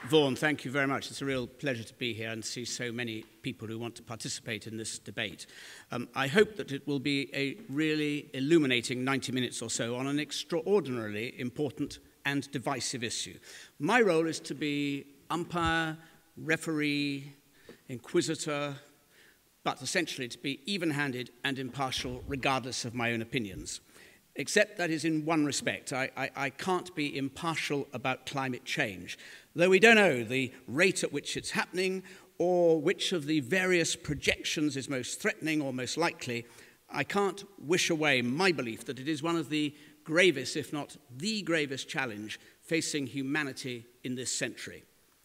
Vaughan, thank you very much. It's a real pleasure to be here and see so many people who want to participate in this debate. I hope that it will be a really illuminating 90 minutes or so on an extraordinarily important and divisive issue. My role is to be umpire, referee, inquisitor, but essentially to be even-handed and impartial regardless of my own opinions. Except that is in one respect. I can't be impartial about climate change. Though we don't know the rate at which it's happening or which of the various projections is most threatening or most likely, I can't wish away my belief that it is one of the gravest, if not the gravest challenge facing humanity in this century.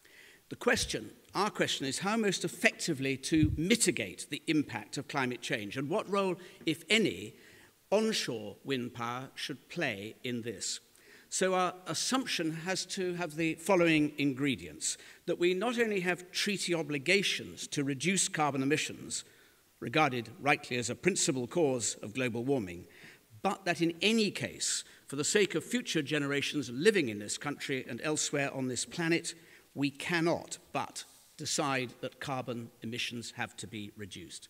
Our question is how most effectively to mitigate the impact of climate change and what role, if any, onshore wind power should play in this. So our assumption has to have the following ingredients: that we not only have treaty obligations to reduce carbon emissions, regarded rightly as a principal cause of global warming, but that in any case, for the sake of future generations living in this country and elsewhere on this planet, we cannot but decide that carbon emissions have to be reduced.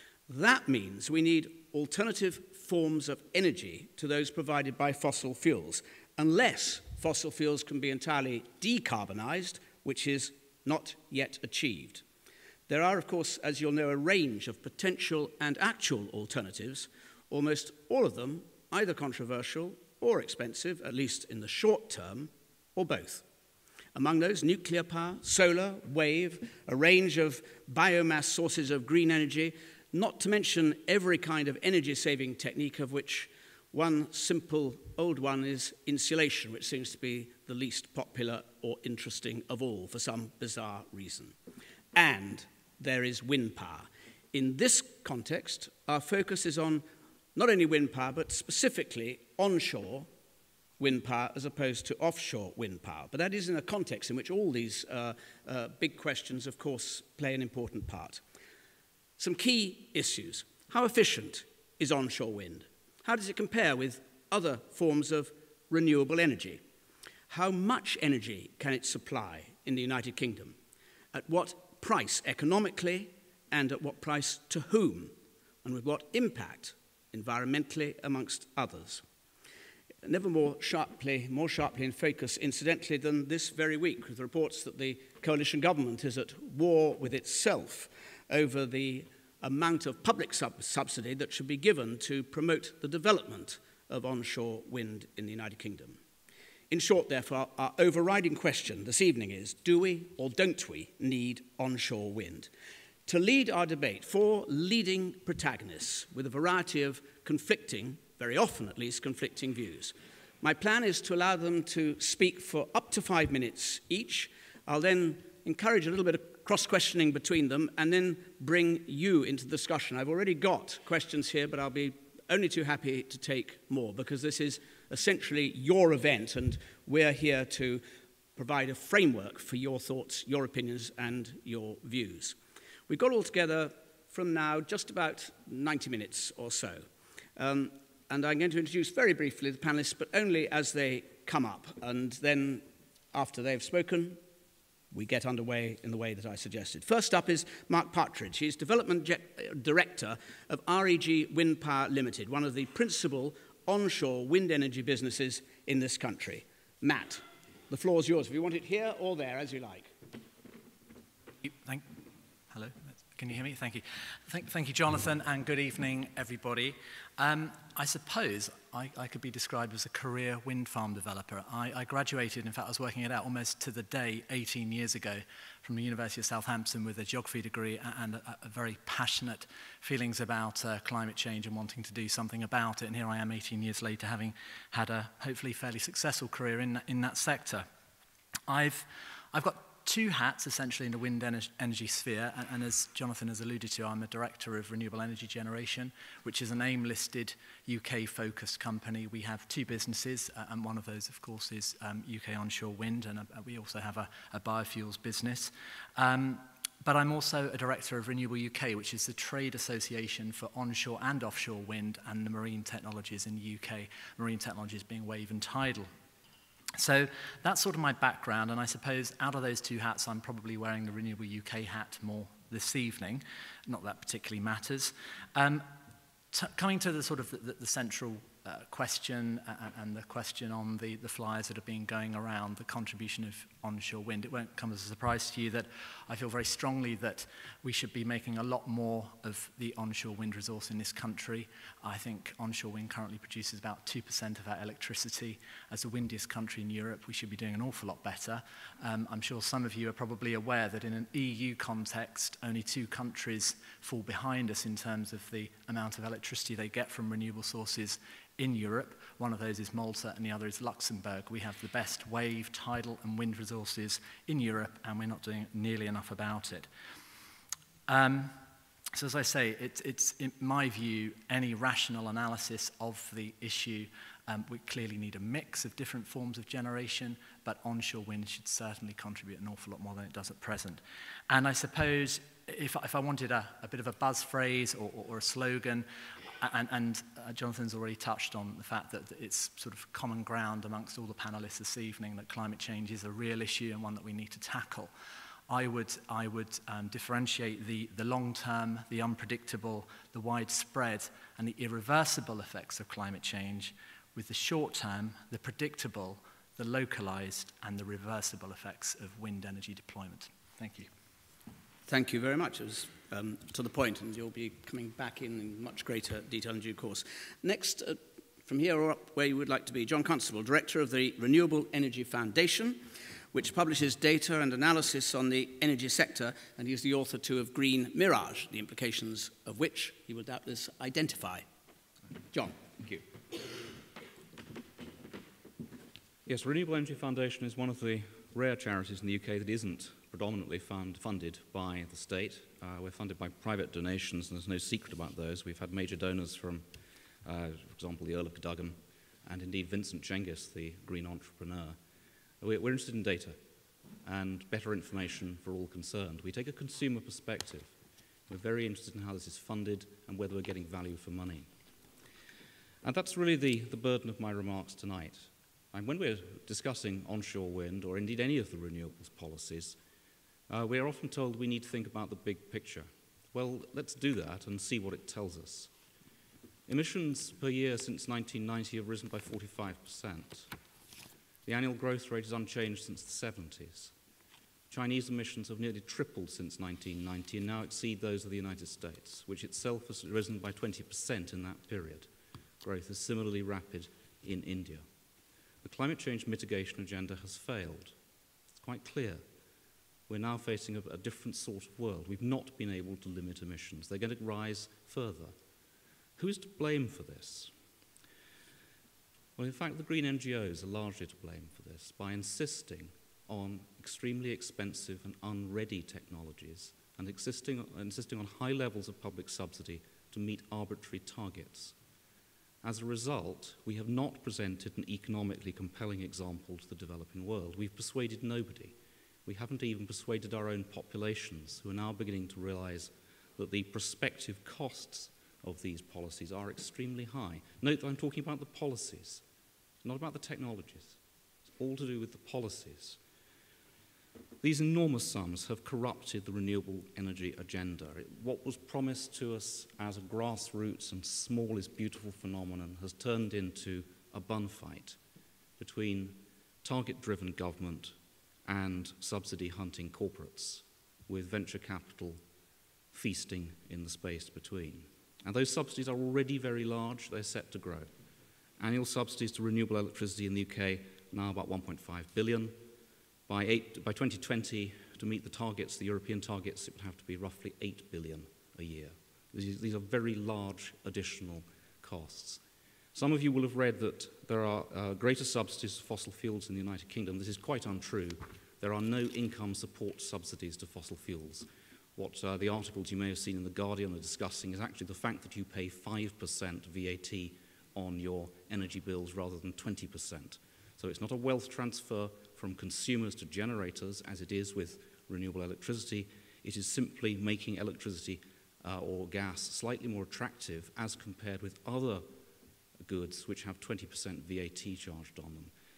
That means we need alternative forms of energy to those provided by fossil fuels, unless fossil fuels can be entirely decarbonized, which is not yet achieved. There are, of course, as you'll know, a range of potential and actual alternatives, almost all of them either controversial or expensive, at least in the short term, or both. Among those, nuclear power, solar, wave, a range of biomass sources of green energy, not to mention every kind of energy-saving technique, of which one simple old one is insulation, which seems to be the least popular or interesting of all for some bizarre reason. And there is wind power. In this context, our focus is on not only wind power, but specifically onshore wind power as opposed to offshore wind power. But that is in a context in which all these big questions, of course, play an important part. Some key issues. How efficient is onshore wind? How does it compare with other forms of renewable energy? How much energy can it supply in the United Kingdom? At what price economically, and at what price to whom? And with what impact environmentally, amongst others? Never more sharply in focus, incidentally, than this very week, with reports that the coalition government is at war with itself over the amount of public subsidy that should be given to promote the development of onshore wind in the United Kingdom. In short, therefore, our overriding question this evening is, do we or don't we need onshore wind? To lead our debate, four leading protagonists with a variety of conflicting, very often at least, conflicting views. My plan is to allow them to speak for up to 5 minutes each. I'll then encourage a little bit of cross-questioning between them and then bring you into the discussion. I've already got questions here, but I'll be only too happy to take more because this is essentially your event and we're here to provide a framework for your thoughts, your opinions, and your views. We've got all together from now just about 90 minutes or so. And I'm going to introduce very briefly the panelists, but only as they come up. And then after they've spoken, we get underway in the way that I suggested. First up is Mark Partridge. He's Development Director of REG Windpower Limited, one of the principal onshore wind energy businesses in this country. Matt, the floor is yours. If you want it here or there, as you like. Hello, can you hear me? Thank you. Thank you, Jonathan, and good evening, everybody. I suppose I could be described as a career wind farm developer. I graduated, in fact, I was working it out almost to the day 18 years ago from the University of Southampton with a geography degree and a very passionate feelings about climate change and wanting to do something about it. And here I am 18 years later, having had a hopefully fairly successful career in that sector. I've got two hats, essentially, in the wind energy sphere, and as Jonathan has alluded to, I'm a director of Renewable Energy Generation, which is an AIM-listed UK-focused company. We have two businesses, and one of those, of course, is UK onshore wind, and we also have a biofuels business. But I'm also a director of Renewable UK, which is the trade association for onshore and offshore wind and the marine technologies in the UK, marine technologies being wave and tidal. So that's sort of my background, and I suppose out of those two hats, I'm probably wearing the Renewable UK hat more this evening. Not that particularly matters. Coming to the sort of the central question and the question on the flyers that have been going around, the contribution of onshore wind, it won't come as a surprise to you that I feel very strongly that we should be making a lot more of the onshore wind resource in this country. I think onshore wind currently produces about 2% of our electricity. As the windiest country in Europe, we should be doing an awful lot better. I'm sure some of you are probably aware that in an EU context, only 2 countries fall behind us in terms of the amount of electricity they get from renewable sources in Europe. One of those is Malta and the other is Luxembourg. We have the best wave, tidal and wind resources in Europe, and we're not doing nearly enough about it. So as I say, it's in my view, any rational analysis of the issue, we clearly need a mix of different forms of generation, but onshore wind should certainly contribute an awful lot more than it does at present. And I suppose if I wanted a bit of a buzz phrase or a slogan, and Jonathan's already touched on the fact that it's sort of common ground amongst all the panelists this evening that climate change is a real issue and one that we need to tackle. I would differentiate the long-term, the unpredictable, the widespread, and the irreversible effects of climate change with the short-term, the predictable, the localized, and the reversible effects of wind energy deployment. Thank you. Thank you very much. It was to the point, and you'll be coming back in much greater detail in due course. Next, from here or up where you would like to be, John Constable, Director of the Renewable Energy Foundation, which publishes data and analysis on the energy sector, and he's the author too of Green Mirage, the implications of which he will doubtless identify. John. Thank you. Yes, Renewable Energy Foundation is one of the rare charities in the UK that isn't predominantly funded by the state. We're funded by private donations, and there's no secret about those. We've had major donors from, for example, the Earl of Cadogan, and indeed Vincent Cengiz, the green entrepreneur. We're interested in data and better information for all concerned. We take a consumer perspective. We're very interested in how this is funded and whether we're getting value for money. And that's really the burden of my remarks tonight. And when we're discussing onshore wind, or indeed any of the renewables policies, we are often told we need to think about the big picture. Well, let's do that and see what it tells us. Emissions per year since 1990 have risen by 45%. The annual growth rate is unchanged since the 70s. Chinese emissions have nearly tripled since 1990 and now exceed those of the United States, which itself has risen by 20% in that period. Growth is similarly rapid in India. The climate change mitigation agenda has failed. It's quite clear. We're now facing a different sort of world. We've not been able to limit emissions. They're going to rise further. Who is to blame for this? Well, in fact, the green NGOs are largely to blame for this by insisting on extremely expensive and unready technologies and insisting on high levels of public subsidy to meet arbitrary targets. As a result, we have not presented an economically compelling example to the developing world. We've persuaded nobody. We haven't even persuaded our own populations, who are now beginning to realize that the prospective costs of these policies are extremely high. Note that I'm talking about the policies, not about the technologies. It's all to do with the policies. These enormous sums have corrupted the renewable energy agenda. What was promised to us as a grassroots and small is beautiful phenomenon has turned into a bun fight between target-driven government and subsidy-hunting corporates, with venture capital feasting in the space between. And those subsidies are already very large. They're set to grow. Annual subsidies to renewable electricity in the UK now about 1.5 billion. By 2020, to meet the targets, the European targets, it would have to be roughly 8 billion a year. These are very large additional costs. Some of you will have read that there are greater subsidies to fossil fuels in the United Kingdom. This is quite untrue. There are no income support subsidies to fossil fuels. What the articles you may have seen in The Guardian are discussing is actually the fact that you pay 5% VAT on your energy bills rather than 20%. So it's not a wealth transfer from consumers to generators, as it is with renewable electricity. It is simply making electricity or gas slightly more attractive as compared with other goods which have 20% VAT charged on them.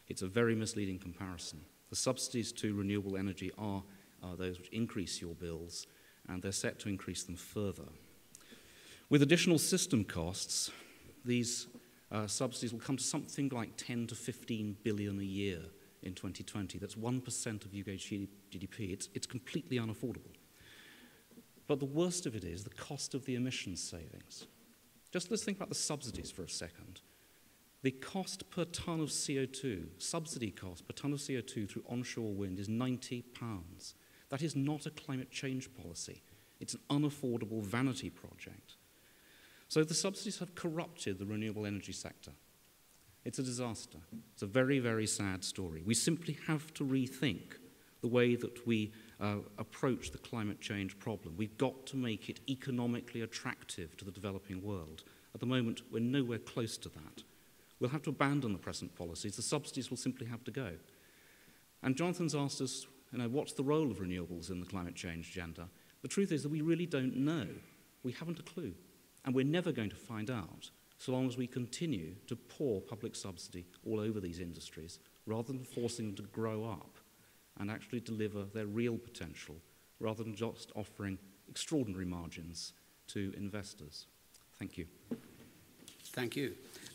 It's a very misleading comparison. The subsidies to renewable energy are those which increase your bills, and they're set to increase them further. With additional system costs, these subsidies will come to something like 10 to 15 billion a year in 2020. That's 1% of UK GDP. It's completely unaffordable. But the worst of it is the cost of the emissions savings. Just let's think about the subsidies for a second. The cost per tonne of CO2, subsidy cost per tonne of CO2 through onshore wind is £90. That is not a climate change policy. It's an unaffordable vanity project. So the subsidies have corrupted the renewable energy sector. It's a disaster. It's a very, very sad story. We simply have to rethink the way that we approach the climate change problem. We've got to make it economically attractive to the developing world. At the moment, we're nowhere close to that. We'll have to abandon the present policies. The subsidies will simply have to go. And Jonathan's asked us, what's the role of renewables in the climate change agenda? The truth is that we really don't know. We haven't a clue. And we're never going to find out so long as we continue to pour public subsidy all over these industries rather than forcing them to grow up and actually deliver their real potential rather than just offering extraordinary margins to investors. Thank you. Thank you.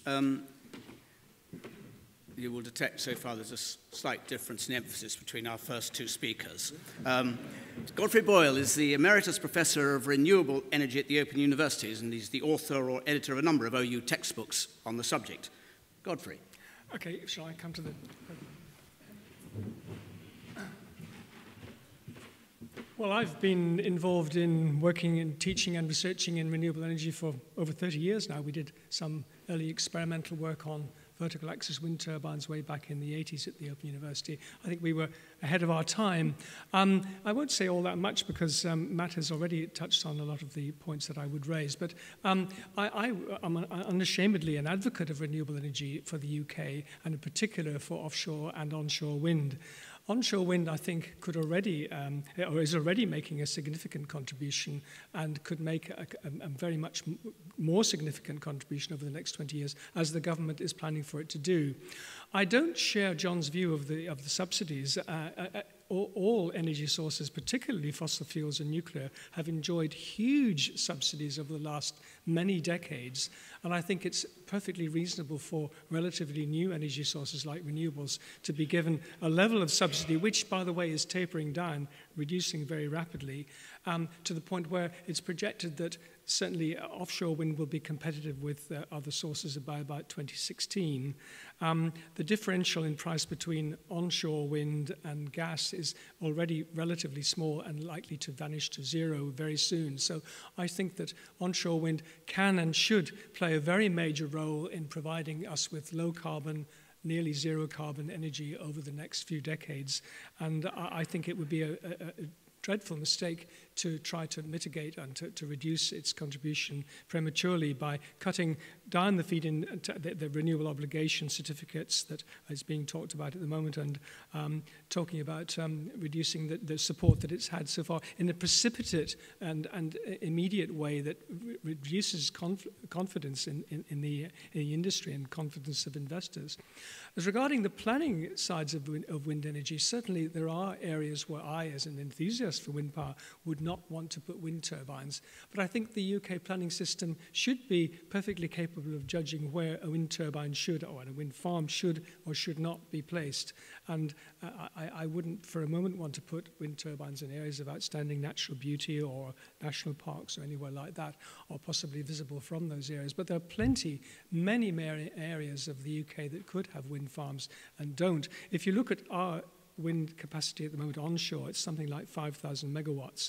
You will detect so far there's a slight difference in emphasis between our first two speakers. Godfrey Boyle is the Emeritus Professor of Renewable Energy at the Open Universities, and he's the author or editor of a number of OU textbooks on the subject. Godfrey. Okay, shall I come to the... Well, I've been involved in working and teaching and researching in renewable energy for over 30 years now. We did some early experimental work on vertical axis wind turbines way back in the 80s at the Open University. I think we were ahead of our time. I won't say all that much because Matt has already touched on a lot of the points that I would raise, but I'm unashamedly an advocate of renewable energy for the UK, and in particular for offshore and onshore wind. Onshore wind, I think, could already, or is already making a significant contribution and could make a very much more significant contribution over the next 20 years, as the government is planning for it to do. I don't share John's view of the subsidies. All energy sources, particularly fossil fuels and nuclear, have enjoyed huge subsidies over the last many decades. And I think it's perfectly reasonable for relatively new energy sources like renewables to be given a level of subsidy, which, by the way, is tapering down, reducing very rapidly, to the point where it's projected that certainly offshore wind will be competitive with other sources by about 2016. The differential in price between onshore wind and gas is already relatively small and likely to vanish to zero very soon. So I think that onshore wind can and should play a very major role in providing us with low carbon, nearly zero carbon energy over the next few decades. And I think it would be a dreadful mistake to try to mitigate and to reduce its contribution prematurely by cutting down the feed-in, the renewable obligation certificates that is being talked about at the moment, and talking about reducing the support that it's had so far in a precipitate and immediate way that reduces confidence in the industry and confidence of investors. As regarding the planning sides of wind energy, certainly there are areas where I, as an enthusiast for wind power, would not want to put wind turbines. But I think the UK planning system should be perfectly capable of judging where a wind turbine should, or a wind farm should or should not be placed. And I wouldn't for a moment want to put wind turbines in areas of outstanding natural beauty or national parks or anywhere like that, or possibly visible from those areas. But there are many areas of the UK that could have wind farms and don't. If you look at our wind capacity at the moment onshore, it's something like 5,000 megawatts.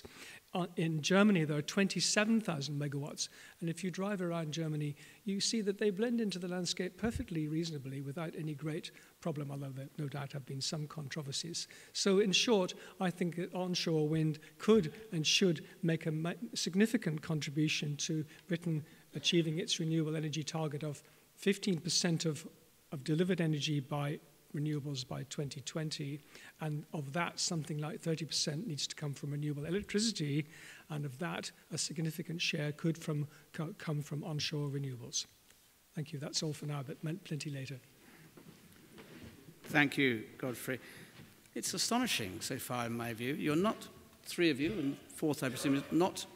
In Germany, there are 27,000 megawatts. And if you drive around Germany, you see that they blend into the landscape perfectly reasonably without any great problem, although there no doubt have been some controversies. So in short, I think that onshore wind could and should make a significant contribution to Britain achieving its renewable energy target of 15% of delivered energy by renewables by 2020, and of that, something like 30% needs to come from renewable electricity, and of that, a significant share could come from onshore renewables. Thank you. That's all for now, but plenty later. Thank you, Godfrey. It's astonishing so far, in my view. You're not, three of you, and fourth, I presume, is not...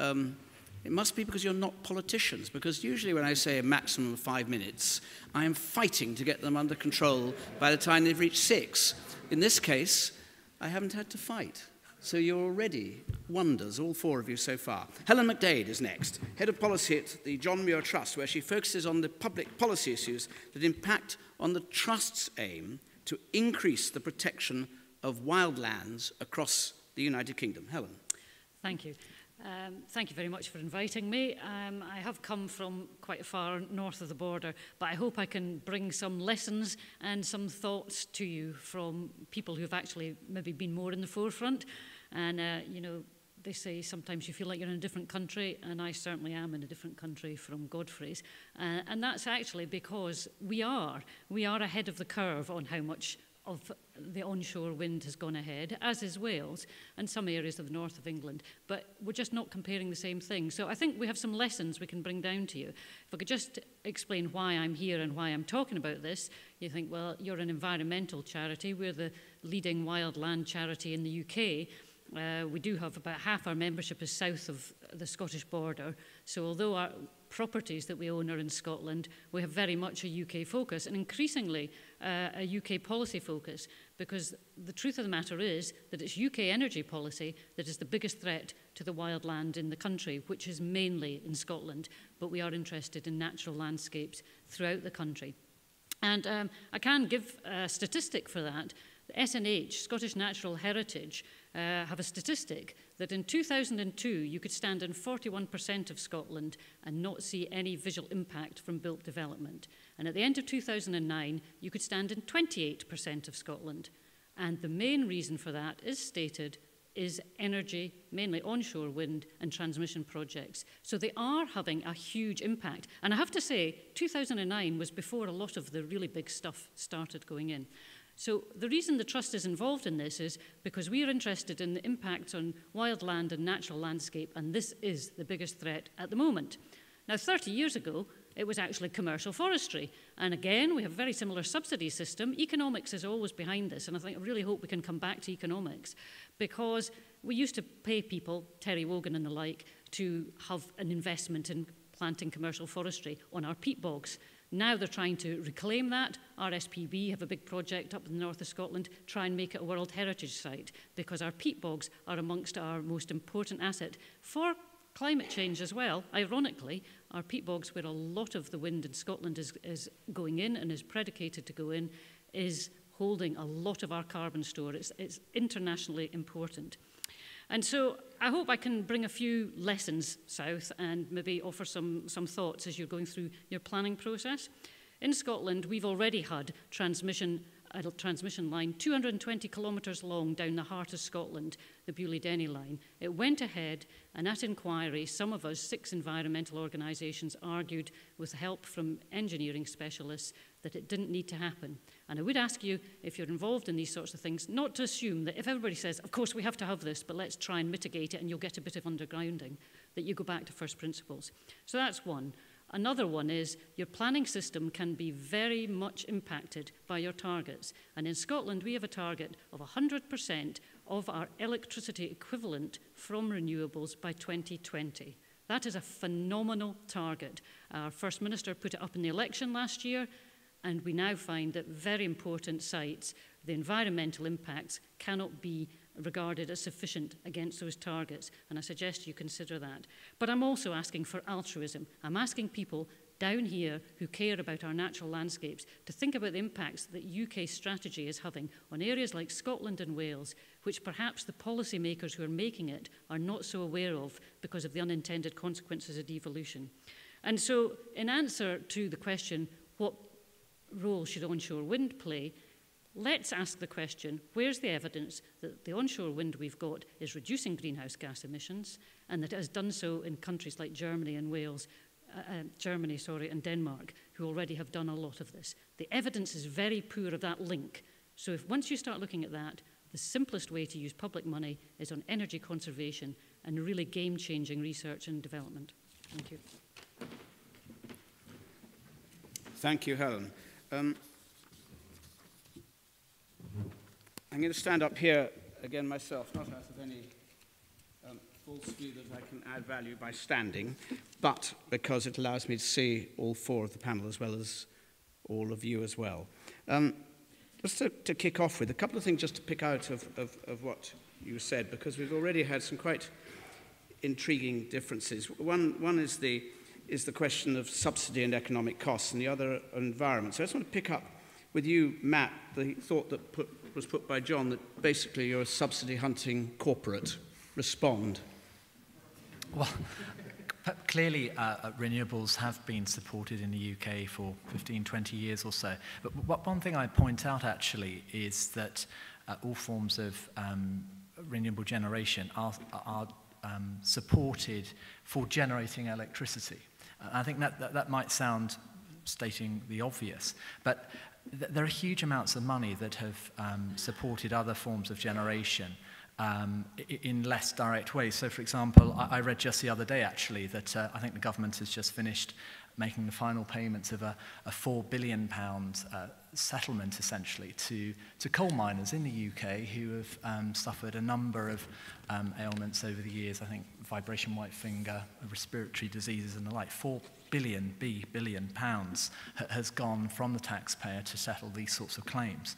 it must be because you're not politicians, because usually when I say a maximum of 5 minutes, I am fighting to get them under control by the time they've reached 6. In this case, I haven't had to fight. So you're already wonders, all four of you so far. Helen McDade is next, Head of Policy at the John Muir Trust, where she focuses on the public policy issues that impact on the Trust's aim to increase the protection of wildlands across the United Kingdom. Helen. Thank you. Thank you very much for inviting me. I have come from quite far north of the border, but I hope I can bring some lessons and some thoughts to you from people who've actually maybe been more in the forefront. And, you know, they say sometimes you feel like you're in a different country, and I certainly am in a different country from Godfrey's. And that's actually because we are ahead of the curve on how much of the onshore wind has gone ahead, as is Wales and some areas of the north of England. But we're just not comparing the same thing. So I think we have some lessons we can bring down to you. If I could just explain why I'm here and why I'm talking about this, you think, well, you're an environmental charity. We're the leading wildland charity in the UK. We do have about half our membership is south of the Scottish border. So although our properties that we own are in Scotland, we have very much a UK focus, and increasingly a UK policy focus, because the truth of the matter is that it's UK energy policy that is the biggest threat to the wildland in the country, which is mainly in Scotland, but we are interested in natural landscapes throughout the country. And I can give a statistic for that. The SNH, Scottish Natural Heritage, have a statistic that in 2002 you could stand in 41% of Scotland and not see any visual impact from built development. And at the end of 2009 you could stand in 28% of Scotland. And the main reason for that is stated is energy, mainly onshore wind and transmission projects. So they are having a huge impact. And I have to say, 2009 was before a lot of the really big stuff started going in. So the reason the Trust is involved in this is because we are interested in the impact on wildland and natural landscape, and this is the biggest threat at the moment. Now, 30 years ago, it was actually commercial forestry. And again, we have a very similar subsidy system. Economics is always behind this, and I really hope we can come back to economics, because we used to pay people, Terry Wogan and the like, to have an investment in planting commercial forestry on our peat bogs. Now they're trying to reclaim that. RSPB have a big project up in the north of Scotland, try and make it a World Heritage Site, because our peat bogs are amongst our most important asset for climate change as well. Ironically, our peat bogs, where a lot of the wind in Scotland is going in and is predicated to go in, is holding a lot of our carbon store. It's internationally important. And so I hope I can bring a few lessons south and maybe offer some thoughts as you're going through your planning process. In Scotland, we've already had transmission line 220 kilometres long down the heart of Scotland, the Bewley-Denny line. It went ahead, and at inquiry, some of us, 6 environmental organisations, argued with help from engineering specialists that it didn't need to happen. And I would ask you, if you're involved in these sorts of things, not to assume that if everybody says, of course we have to have this, but let's try and mitigate it and you'll get a bit of undergrounding, that you go back to first principles. So that's one. Another one is your planning system can be very much impacted by your targets. And in Scotland, we have a target of 100% of our electricity equivalent from renewables by 2020. That is a phenomenal target. Our First Minister put it up in the election last year, and we now find that very important sites, the environmental impacts cannot be regarded as sufficient against those targets, and I suggest you consider that. But I'm also asking for altruism. I'm asking people down here who care about our natural landscapes to think about the impacts that UK strategy is having on areas like Scotland and Wales, which perhaps the policymakers who are making it are not so aware of because of the unintended consequences of devolution. And so, in answer to the question, what role should onshore wind play? Let's ask the question, where's the evidence that the onshore wind we've got is reducing greenhouse gas emissions, and that it has done so in countries like Germany and and Denmark, who already have done a lot of this. The evidence is very poor of that link. So once you start looking at that, the simplest way to use public money is on energy conservation and really game-changing research and development. Thank you. Thank you, Helen. I'm going to stand up here again myself, not out of any false view that I can add value by standing, but because it allows me to see all four of the panel as well as all of you as well. Just to kick off with, a couple of things just to pick out of what you said, because we've already had some quite intriguing differences. One is the question of subsidy and economic costs, and the other environment. So I just want to pick up with you, Matt, the thought that was put by John, that basically you're a subsidy-hunting corporate. Respond. Well, clearly renewables have been supported in the UK for 15, 20 years or so. But one thing I point out actually is that all forms of renewable generation are supported for generating electricity. I think that might sound stating the obvious, but there are huge amounts of money that have supported other forms of generation in less direct ways. So, for example, I read just the other day, actually, that I think the government has just finished making the final payments of a £4 billion settlement, essentially, to coal miners in the UK who have suffered a number of ailments over the years. I think vibration white finger, respiratory diseases and the like. £4 billion pounds has gone from the taxpayer to settle these sorts of claims.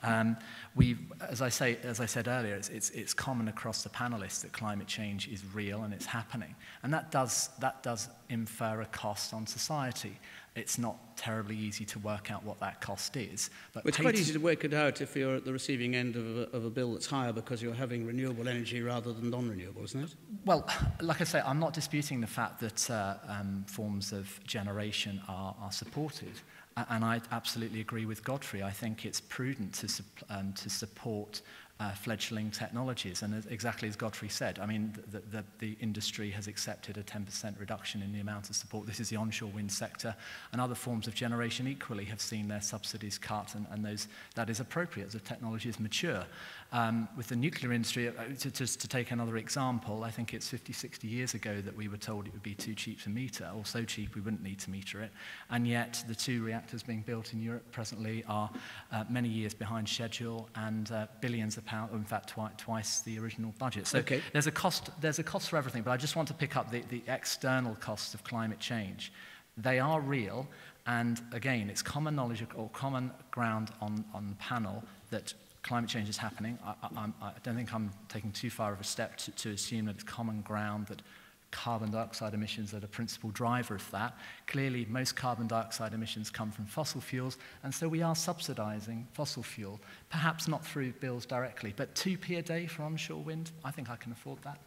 As I said earlier, it's common across the panelists that climate change is real and it's happening, and that does infer a cost on society. It's not terribly easy to work out what that cost is. But it's quite easy to work it out if you're at the receiving end of a bill that's higher because you're having renewable energy rather than non-renewable, isn't it? Well, like I say, I'm not disputing the fact that forms of generation are supported. And I absolutely agree with Godfrey. I think it's prudent to support fledgling technologies. And exactly as Godfrey said, I mean, the industry has accepted a 10% reduction in the amount of support. This is the onshore wind sector. And other forms of generation equally have seen their subsidies cut, and that is appropriate as the technology is mature. With the nuclear industry, just to take another example, I think it's 50, 60 years ago that we were told it would be too cheap to meter, or so cheap we wouldn't need to meter it. And yet the 2 reactors being built in Europe presently are many years behind schedule and billions of pounds, in fact twice the original budget. So okay. There's a cost for everything, but I just want to pick up the external costs of climate change. They are real, and again, it's common knowledge or common ground on the panel that climate change is happening. I don't think I'm taking too far of a step to assume that it's common ground that carbon dioxide emissions are the principal driver of that. Clearly, most carbon dioxide emissions come from fossil fuels, and so we are subsidising fossil fuel, perhaps not through bills directly, but 2p a day for onshore wind, I think I can afford that.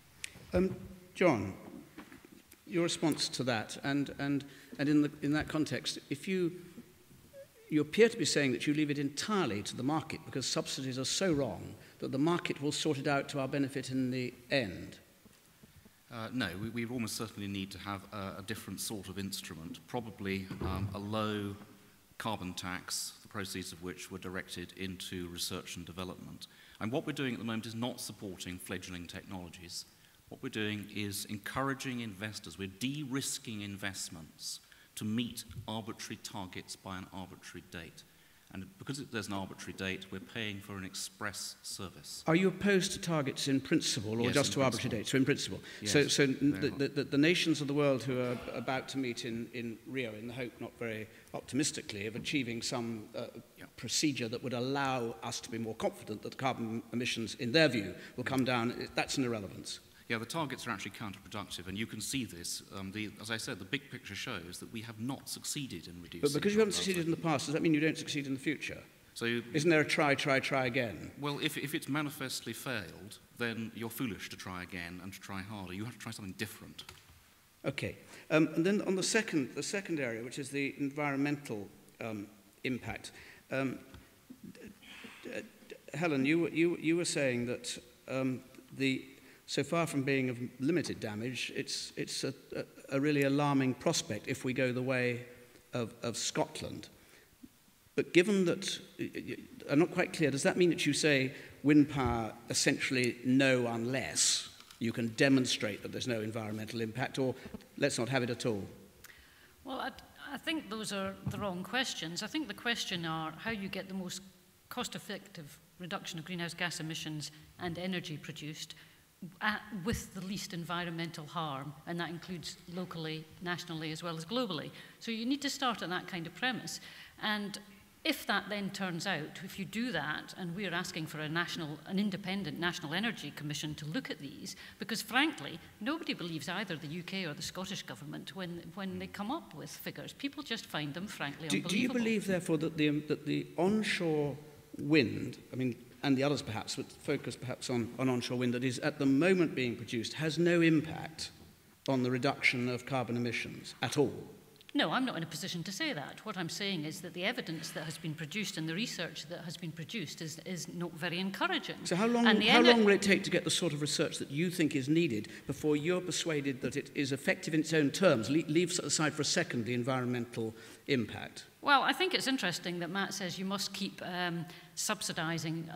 John, your response to that, and in that context, if you appear to be saying that you leave it entirely to the market because subsidies are so wrong that the market will sort it out to our benefit in the end. No, we almost certainly need to have a different sort of instrument, probably a low carbon tax, the proceeds of which were directed into research and development. And what we're doing at the moment is not supporting fledgling technologies. What we're doing is encouraging investors. We're de-risking investments to meet arbitrary targets by an arbitrary date. And because there's an arbitrary date, we're paying for an express service. Are you opposed to targets in principle, or yes, just to arbitrary dates? So in principle. Yes, so the nations of the world who are about to meet in Rio, in the hope, not very optimistically, of achieving some procedure that would allow us to be more confident that carbon emissions, in their view, will come down, that's an irrelevance. Yeah, the targets are actually counterproductive, and you can see this. As I said, the big picture shows that we have not succeeded in reducing. But because you haven't succeeded in the past, does that mean you don't succeed in the future? So isn't there a try again? Well, if it's manifestly failed, then you're foolish to try again and to try harder. You have to try something different. Okay. And then on the second area, which is the environmental impact, Helen, you were saying that so far from being of limited damage, it's a really alarming prospect if we go the way of Scotland. But given that, I'm not quite clear, does that mean that you say wind power essentially no unless you can demonstrate that there's no environmental impact, or let's not have it at all? Well, I think those are the wrong questions. I think the question are how you get the most cost-effective reduction of greenhouse gas emissions and energy produced with the least environmental harm, and that includes locally, nationally, as well as globally. So you need to start on that kind of premise. And if that then turns out, if you do that, and we're asking for an independent National Energy Commission to look at these, because frankly, nobody believes either the UK or the Scottish government when they come up with figures. People just find them, frankly, unbelievable. Do you believe, therefore, that the onshore wind, I mean, and the others perhaps, but focus perhaps on onshore wind that is at the moment being produced, has no impact on the reduction of carbon emissions at all? No, I'm not in a position to say that. What I'm saying is that the evidence that has been produced and the research that has been produced is not very encouraging. So how long will it take to get the sort of research that you think is needed before you're persuaded that it is effective in its own terms? Leave aside for a second the environmental impact. Well, I think it's interesting that Matt says you must keep subsidising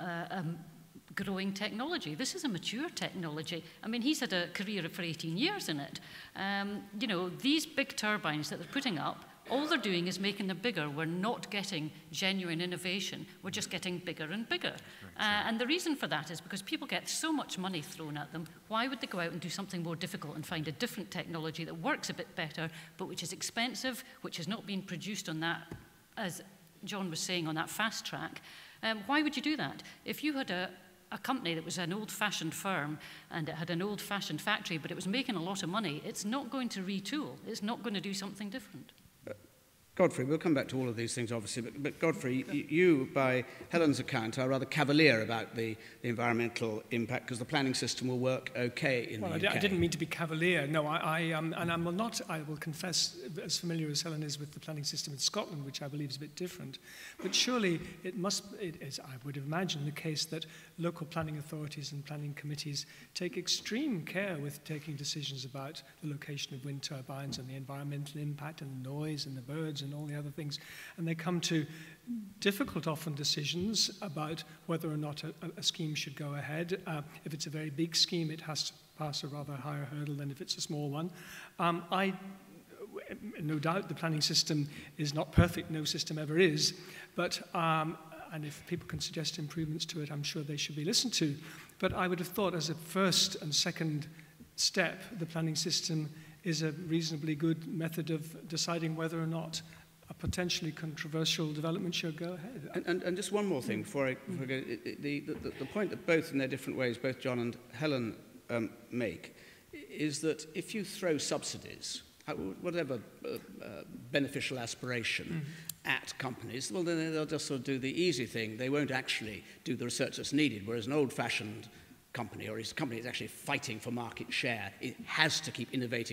growing technology. This is a mature technology. I mean, he's had a career for 18 years in it. You know, these big turbines that they're putting up, all they're doing is making them bigger. We're not getting genuine innovation. We're just getting bigger and bigger. And the reason for that is because people get so much money thrown at them. Why would they go out and do something more difficult and find a different technology that works a bit better, but which is expensive, which has not been produced on that, as John was saying, on that fast track? Why would you do that? If you had a company that was an old-fashioned firm and it had an old-fashioned factory, but it was making a lot of money, it's not going to retool. It's not going to do something different. Godfrey, we'll come back to all of these things, obviously, but Godfrey, you, by Helen's account, are rather cavalier about the environmental impact because the planning system will work okay in the UK. I didn't mean to be cavalier. No, and I will confess, as familiar as Helen is with the planning system in Scotland, which I believe is a bit different. But surely it is, I would imagine, the case that local planning authorities and planning committees take extreme care with taking decisions about the location of wind turbines and the environmental impact and the noise and the birds and all the other things. And they come to difficult, often, decisions about whether or not a scheme should go ahead. If it's a very big scheme, it has to pass a rather higher hurdle than if it's a small one. No doubt the planning system is not perfect, no system ever is, but and if people can suggest improvements to it, I'm sure they should be listened to. But I would have thought as a first and second step, the planning system is a reasonably good method of deciding whether or not a potentially controversial development should go ahead. And just one more thing before I go. The point that both in their different ways, both John and Helen make, is that if you throw subsidies, whatever beneficial aspiration, at companies, well, then they'll just sort of do the easy thing. They won't actually do the research that's needed, whereas an old-fashioned company, or a company that's actually fighting for market share, it has to keep innovating.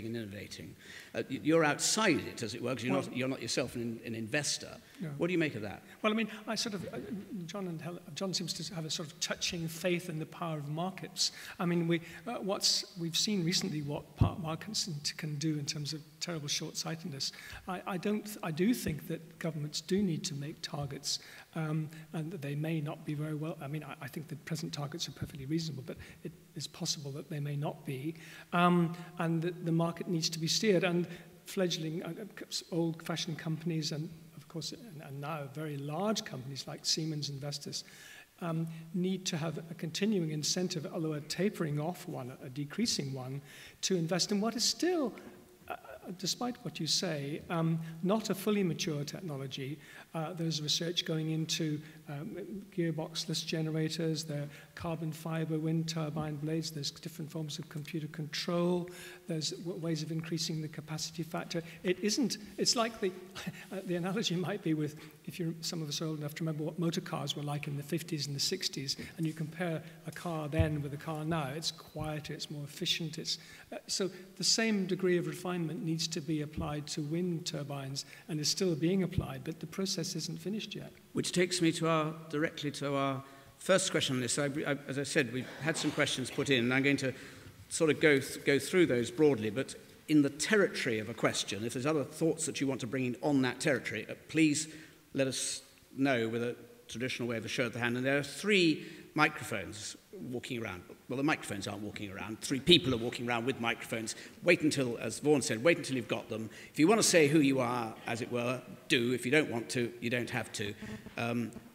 You're outside it, as it were, because you're not yourself an investor. No. What do you make of that? Well, I mean, I sort of, John seems to have a sort of touching faith in the power of markets. I mean, we've seen recently what markets can do in terms of terrible short-sightedness. I do think that governments do need to make targets, and that they may not be very well. I mean, I think the present targets are perfectly reasonable, but it is possible that they may not be, and that the market needs to be steered. And fledgling old-fashioned companies and, of course, and now very large companies like Siemens and Vestas need to have a continuing incentive, although a tapering off one, a decreasing one, to invest in what is still, despite what you say, not a fully mature technology. There's research going into gearboxless generators, there are carbon fiber wind turbine blades, there's different forms of computer control, there's ways of increasing the capacity factor. It's like the analogy might be with, if some of us are old enough to remember what motor cars were like in the 50s and the 60s, and you compare a car then with a car now, it's quieter, it's more efficient, so the same degree of refinement needs to be applied to wind turbines and is still being applied, but the process isn't finished yet. Which takes me directly to our first question on this. As I said, we've had some questions put in, and I'm going to sort of go through those broadly, but in the territory of a question, if there's other thoughts that you want to bring in on that territory, please let us know with a traditional way of a show of the hand. And there are 3 microphones walking around. Well, the microphones aren't walking around. 3 people are walking around with microphones. Wait until, as Vaughan said, wait until you've got them. If you want to say who you are, as it were, do. If you don't want to, you don't have to.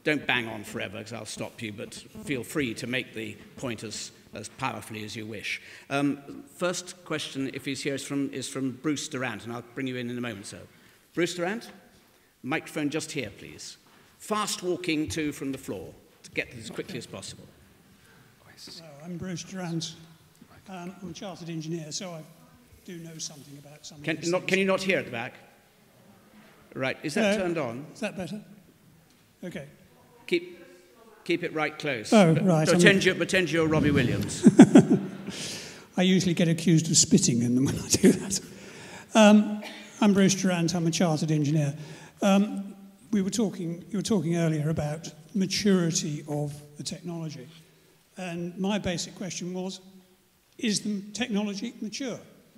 don't bang on forever because I'll stop you, but feel free to make the point as powerfully as you wish. First question, if he's here, is from Bruce Durant, and I'll bring you in a moment, sir. Bruce Durant, microphone just here, please. Fast walking from the floor to get as quickly as possible. Hello, I'm Bruce Durant. I'm a chartered engineer, so I do know something about some of these things. Can you not hear at the back? Right, is that turned on? Is that better? Okay. Keep it right close. Oh, right. Pretend you're Robbie Williams. I usually get accused of spitting in them when I do that. I'm Bruce Durant. I'm a chartered engineer. You were talking earlier about maturity of the technology. And my basic question was, is the technology mature?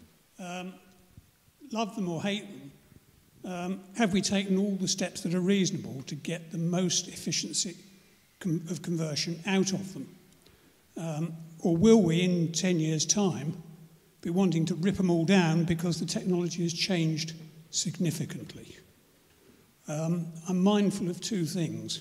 Love them or hate them, have we taken all the steps that are reasonable to get the most efficiency of conversion out of them? Or will we, in 10 years' time, be wanting to rip them all down because the technology has changed significantly? I'm mindful of two things.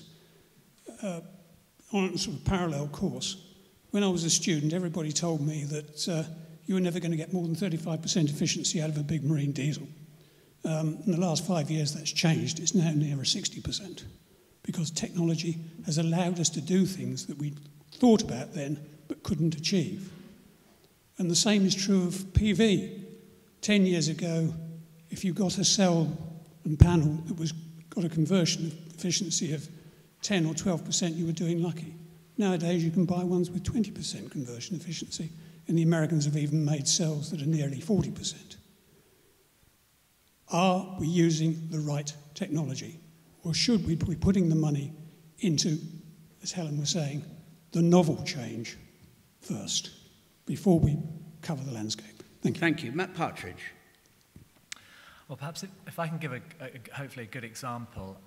On a sort of parallel course, when I was a student, everybody told me that you were never going to get more than 35% efficiency out of a big marine diesel. In the last 5 years, that's changed. It's now nearer 60%, because technology has allowed us to do things that we thought about then but couldn't achieve. And the same is true of PV. 10 years ago, if you got a cell and panel that got a conversion efficiency of 10 or 12%, you were doing lucky. Nowadays, you can buy ones with 20% conversion efficiency, and the Americans have even made cells that are nearly 40%. Are we using the right technology? Or should we be putting the money into, as Helen was saying, the novel change first, before we cover the landscape? Thank you. Thank you. Matt Partridge. Well, perhaps if I can give hopefully a good example.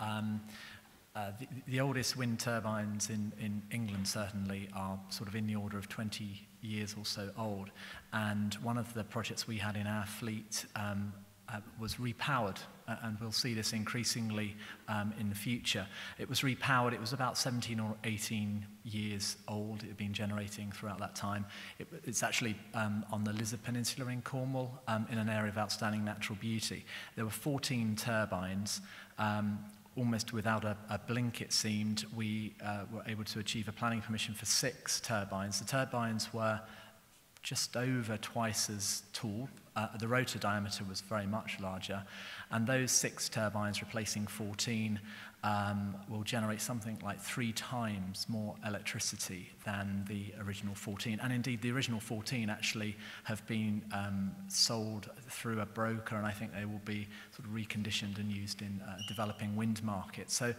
The oldest wind turbines in England certainly are sort of in the order of 20 years or so old. And one of the projects we had in our fleet was repowered, and we'll see this increasingly in the future. It was repowered. It was about 17 or 18 years old. It had been generating throughout that time. It's actually on the Lizard Peninsula in Cornwall, in an area of outstanding natural beauty. There were 14 turbines. Almost without a blink, it seemed, we were able to achieve a planning permission for 6 turbines. The turbines were just over twice as tall. The rotor diameter was very much larger. And those 6 turbines replacing 14 will generate something like 3 times more electricity than the original 14. And indeed, the original 14 actually have been sold through a broker, and I think they will be sort of reconditioned and used in developing wind markets. So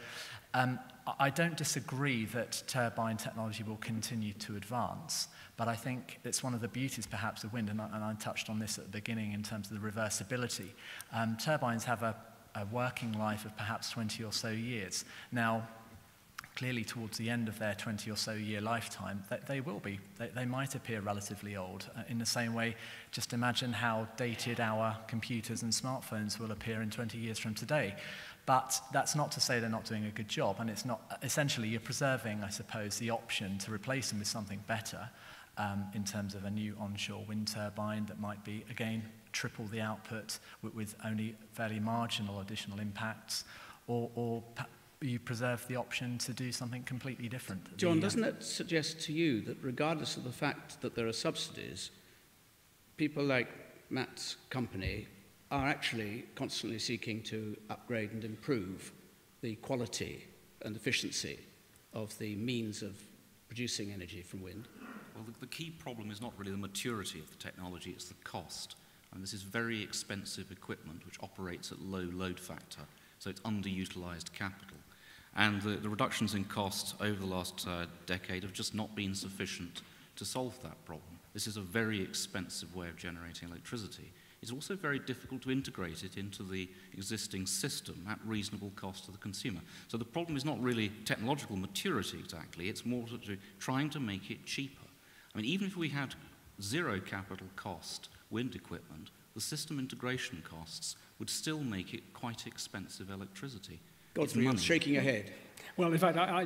I don't disagree that turbine technology will continue to advance, but I think it's one of the beauties perhaps of wind, and I touched on this at the beginning in terms of the reversibility. Turbines have a working life of perhaps 20 or so years. Now, clearly towards the end of their 20 or so year lifetime, they might appear relatively old. In the same way, just imagine how dated our computers and smartphones will appear in 20 years from today. But that's not to say they're not doing a good job, and it's not, essentially you're preserving, I suppose, the option to replace them with something better in terms of a new onshore wind turbine that might be, again, triple the output with only fairly marginal additional impacts, or you preserve the option to do something completely different. John, doesn't that suggest to you that regardless of the fact that there are subsidies, people like Matt's company are actually constantly seeking to upgrade and improve the quality and efficiency of the means of producing energy from wind? Well, the key problem is not really the maturity of the technology, it's the cost. And this is very expensive equipment which operates at low load factor, so it's underutilized capital. And the reductions in cost over the last decade have just not been sufficient to solve that problem. This is a very expensive way of generating electricity. It's also very difficult to integrate it into the existing system at reasonable cost to the consumer. So the problem is not really technological maturity exactly, it's more to trying to make it cheaper. I mean, even if we had zero capital cost wind equipment, the system integration costs would still make it quite expensive electricity. Godfrey, you're shaking your head. Well, in fact, I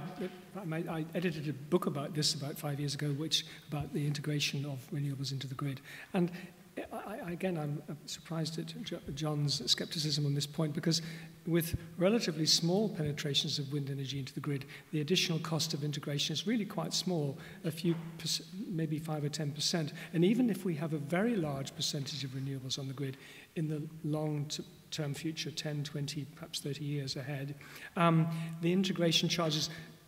edited a book about this about 5 years ago, about the integration of renewables into the grid. And I'm surprised at John's skepticism on this point, because with relatively small penetrations of wind energy into the grid, the additional cost of integration is really quite small, a few, maybe 5 or 10%. And even if we have a very large percentage of renewables on the grid in the long-term future, 10, 20, perhaps 30 years ahead, the integration charges,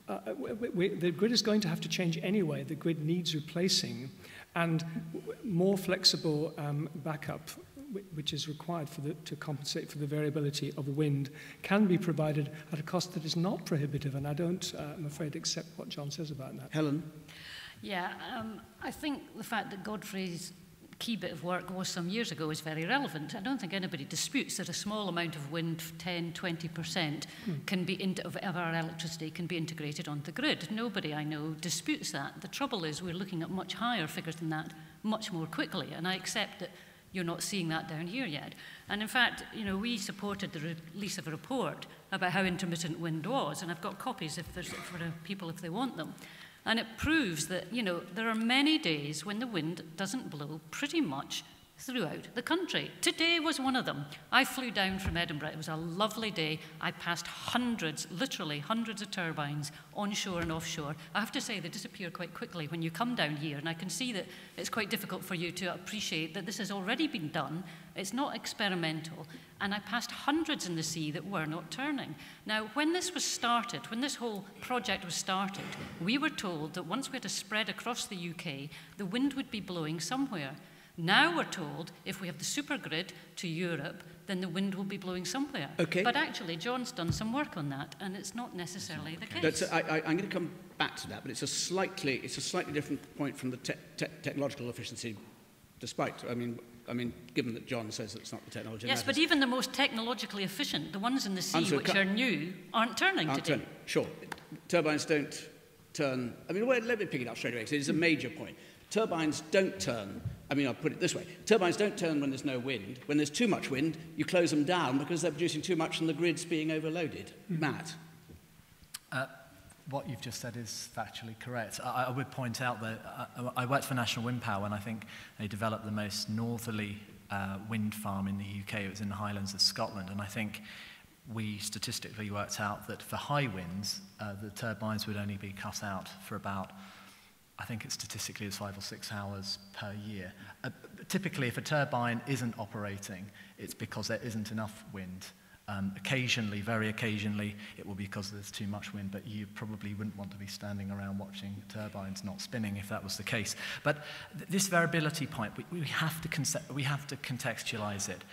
the grid is going to have to change anyway. The grid needs replacing, and more flexible backup, which is required to compensate for the variability of wind, can be provided at a cost that is not prohibitive, and I don't, I'm afraid, accept what John says about that. Helen? Yeah, I think the fact that Godfrey's key bit of work was some years ago is very relevant. I don't think anybody disputes that a small amount of wind, 10, 20%, of our electricity can be integrated onto the grid. Nobody I know disputes that. The trouble is we're looking at much higher figures than that much more quickly, and I accept that you're not seeing that down here yet. And in fact, we supported the release of a report about how intermittent wind was, and I've got copies for people if they want them. And it proves that, there are many days when the wind doesn't blow pretty much throughout the country. Today was one of them. I flew down from Edinburgh. It was a lovely day. I passed hundreds, literally hundreds of turbines onshore and offshore. I have to say they disappear quite quickly when you come down here, and I can see that it's quite difficult for you to appreciate that this has already been done. It's not experimental. And I passed hundreds in the sea that were not turning. Now, when this was started, when this whole project was started, we were told that once we had to spread across the UK, the wind would be blowing somewhere. Now we're told if we have the supergrid to Europe, then the wind will be blowing somewhere. Okay. But actually, John's done some work on that, and it's not necessarily the case. I'm going to come back to that, but it's a slightly different point from the technological efficiency, despite, I mean, given that John says that it's not the technology. Yes, but even the most technologically efficient, the ones in the sea which are new, aren't turning today. Sure. Turbines don't turn. I mean, let me pick it up straight away, because it's a major point. Turbines don't turn. I'll put it this way. Turbines don't turn when there's no wind. When there's too much wind, you close them down because they're producing too much and the grid's being overloaded. Matt? What you've just said is factually correct. I would point out that I worked for National Windpower, and I think they developed the most northerly wind farm in the UK. It was in the Highlands of Scotland, and I think we statistically worked out that for high winds, the turbines would only be cut out for about, I think it's statistically is 5 or 6 hours per year. Typically, if a turbine isn't operating, it's because there isn't enough wind. Occasionally, very occasionally, it will be because there's too much wind, but you probably wouldn't want to be standing around watching turbines not spinning if that was the case. But this variability point, we have to contextualize it.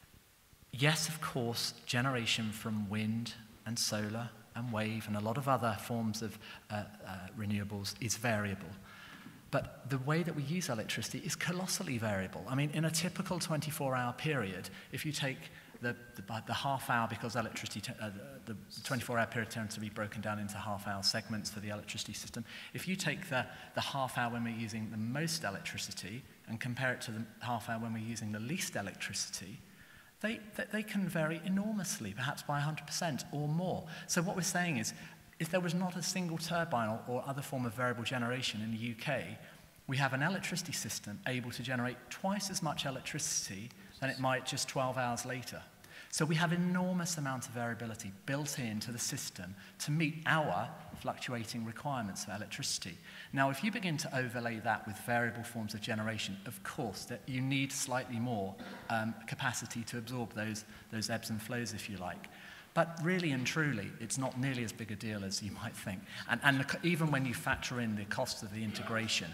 Yes, of course, generation from wind and solar and wave and a lot of other forms of renewables is variable. But the way that we use electricity is colossally variable. I mean, in a typical 24-hour period, if you take the half hour, because electricity, the 24-hour period tends to be broken down into half-hour segments for the electricity system. If you take the half hour when we're using the most electricity and compare it to the half hour when we're using the least electricity, they can vary enormously, perhaps by 100% or more. So what we're saying is, if there was not a single turbine or other form of variable generation in the UK, we have an electricity system able to generate twice as much electricity than it might just 12 hours later. So we have enormous amount of variability built into the system to meet our fluctuating requirements for electricity. Now, if you begin to overlay that with variable forms of generation, of course, that you need slightly more capacity to absorb those ebbs and flows, if you like. But really and truly, it's not nearly as big a deal as you might think. And even when you factor in the cost of the integration,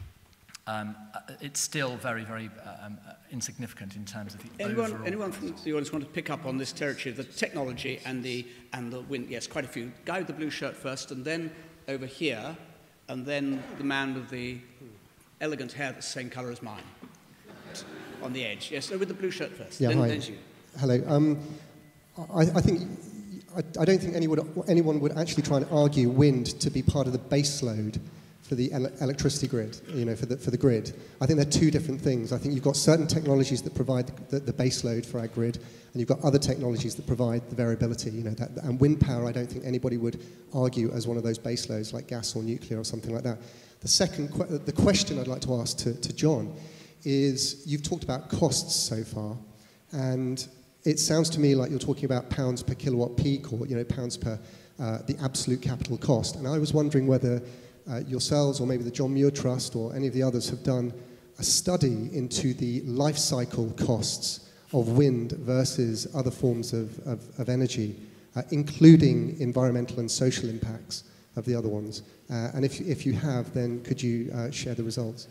it's still very, very insignificant in terms of the overall. Anyone from the audience want to pick up on this territory of the technology and the wind? Yes, quite a few. Guy with the blue shirt first, and then over here, and then the man with the elegant hair that's the same colour as mine on the edge. Yes, so with the blue shirt first. Yeah, then, hi. There's you. Hello. I don't think anyone would actually try and argue wind to be part of the base load for for the electricity grid, for the grid. I think they're two different things. I think you've got certain technologies that provide the base load for our grid, and you've got other technologies that provide the variability. And wind power, I don't think anybody would argue as one of those base loads, like gas or nuclear or something like that. The question I'd like to ask to John is, you've talked about costs so far, and it sounds to me like you're talking about pounds per kilowatt peak, or pounds per the absolute capital cost. And I was wondering whether yourselves, or maybe the John Muir Trust, or any of the others, have done a study into the life cycle costs of wind versus other forms of energy, including environmental and social impacts of the other ones. And if you have, then could you share the results?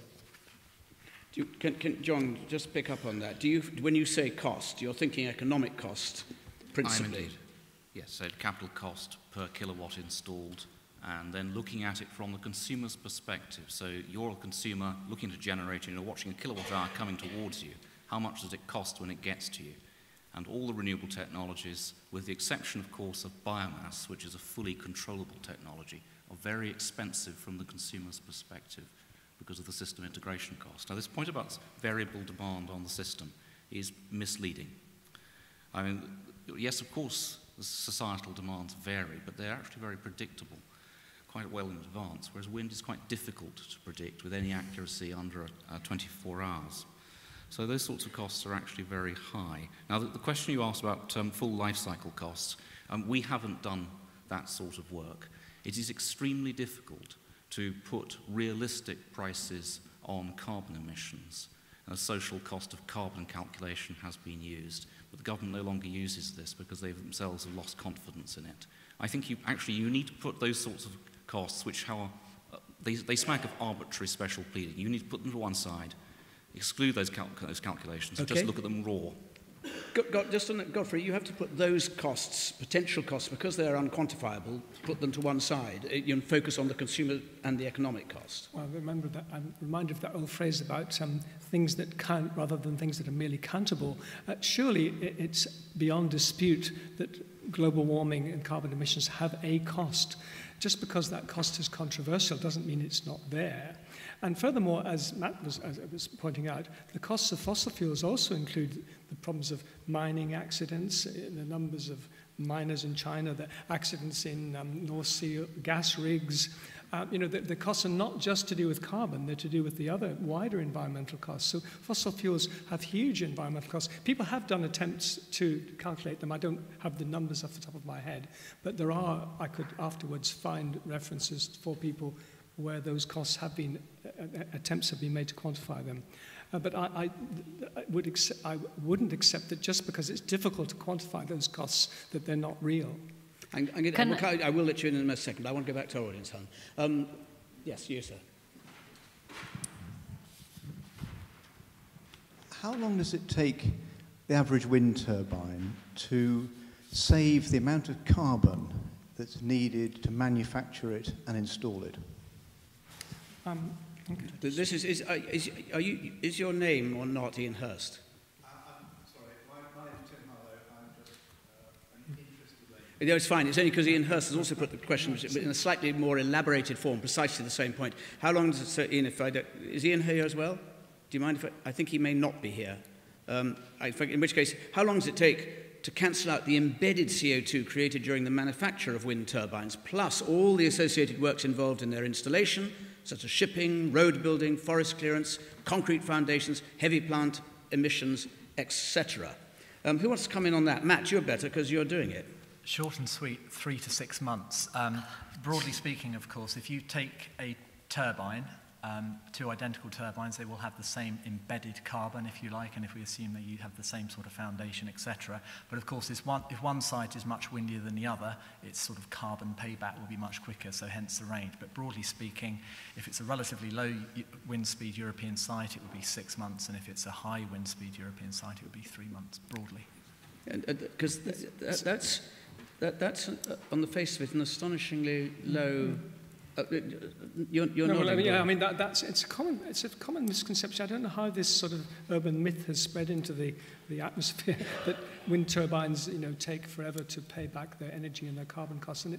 Can John, just pick up on that. When you say cost, you're thinking economic cost, principally? I'm indeed. Yes, so capital cost per kilowatt installed, and then looking at it from the consumer's perspective. So you're a consumer looking at a generator, watching a kilowatt hour coming towards you. How much does it cost when it gets to you? And all the renewable technologies, with the exception, of course, of biomass, which is a fully controllable technology, are very expensive from the consumer's perspective because of the system integration cost. Now, this point about variable demand on the system is misleading. I mean, yes, of course, the societal demands vary, but they're actually very predictable, quite well in advance, whereas wind is quite difficult to predict with any accuracy under 24 hours. So those sorts of costs are actually very high. Now, the question you asked about full life cycle costs, we haven't done that sort of work. It is extremely difficult to put realistic prices on carbon emissions. A social cost of carbon calculation has been used, but the government no longer uses this because they themselves have lost confidence in it. I think you need to put those sorts of costs, which they smack of arbitrary special pleading. You need to put them to one side, exclude those calculations, and just look at them raw. Just on that, Godfrey, you have to put those costs, potential costs, because they're unquantifiable, put them to one side. You focus on the consumer and the economic cost. Well, remember that I'm reminded of that old phrase about things that count rather than things that are merely countable. Surely it's beyond dispute that global warming and carbon emissions have a cost. Just because that cost is controversial doesn't mean it's not there. And furthermore, as Matt was pointing out, the costs of fossil fuels also include the problems of mining accidents, the numbers of miners in China, the accidents in North Sea gas rigs. The costs are not just to do with carbon, they're to do with the other wider environmental costs. So fossil fuels have huge environmental costs. People have done attempts to calculate them. I don't have the numbers off the top of my head, but I could afterwards find references for people where those costs have been, attempts have been made to quantify them. But I wouldn't accept that just because it's difficult to quantify those costs that they're not real. I will let you in a second. I want to go back to our audience, Helen. Yes, you, sir. How long does it take the average wind turbine to save the amount of carbon that's needed to manufacture it and install it? This is your name or not Ian Hurst? I'm sorry, my name's Tim Harlow. I'm just an interested lady. No, it's fine. It's only because Ian Hurst has also put the question in a slightly more elaborated form, precisely the same point. How long does it, so Ian, is Ian here as well? Do you mind if I think he may not be here. In which case, how long does it take to cancel out the embedded CO2 created during the manufacture of wind turbines, plus all the associated works involved in their installation, such as shipping, road building, forest clearance, concrete foundations, heavy plant emissions, etc. Who wants to come in on that? Matt, you're better because you're doing it. Short and sweet, 3 to 6 months. Broadly speaking, of course, if you take a turbine, 2 identical turbines, they will have the same embedded carbon, if you like, and if we assume that you have the same sort of foundation, etc. But of course, if one site is much windier than the other, its sort of carbon payback will be much quicker, so hence the range. But broadly speaking, if it's a relatively low wind speed European site, it would be 6 months, and if it's a high wind speed European site, it would be 3 months, broadly. Because that's on the face of it, an astonishingly low. You're nodding. I mean it's a common misconception. I don't know how this sort of urban myth has spread into the atmosphere that wind turbines take forever to pay back their energy and their carbon costs. And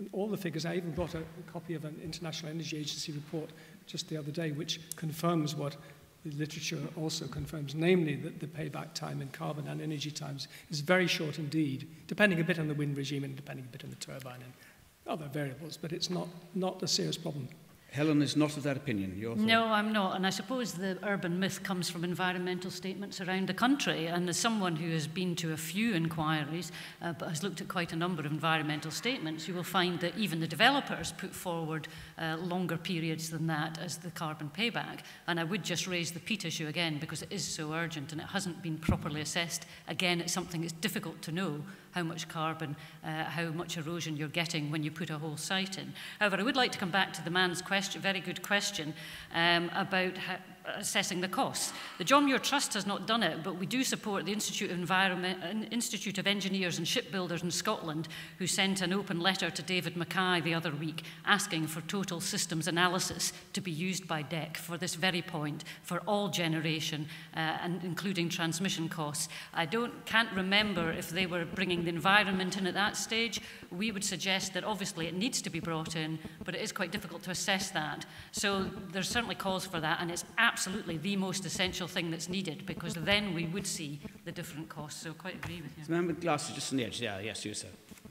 And all the figures, I even brought a copy of an International Energy Agency report just the other day, which confirms what the literature also confirms, namely that the payback time in carbon and energy times is very short indeed, depending a bit on the wind regime and depending a bit on the turbine and other variables, but it's not a serious problem. Helen is not of that opinion. Your thought? No, I'm not. And I suppose the urban myth comes from environmental statements around the country. And as someone who has been to a few inquiries, but has looked at quite a number of environmental statements, you will find that even the developers put forward longer periods than that as the carbon payback. And I would just raise the peat issue again, because it is so urgent and it hasn't been properly assessed. Again, it's something that's difficult to know how much carbon, how much erosion you're getting when you put a whole site in. However, I would like to come back to the man's question, very good question, about assessing the costs. The John Muir Trust has not done it, but we do support the Institute of Engineers and Shipbuilders in Scotland, who sent an open letter to David Mackay the other week asking for total systems analysis to be used by DEC for this very point, for all generation, and including transmission costs. I can't remember if they were bringing the environment in at that stage. We would suggest that obviously it needs to be brought in, but it is quite difficult to assess that. So there's certainly calls for that, and it's absolutely the most essential thing that's needed, because then we would see the different costs. So I quite agree with you. The man with glasses just on the edge. Yeah, yes, you, sir.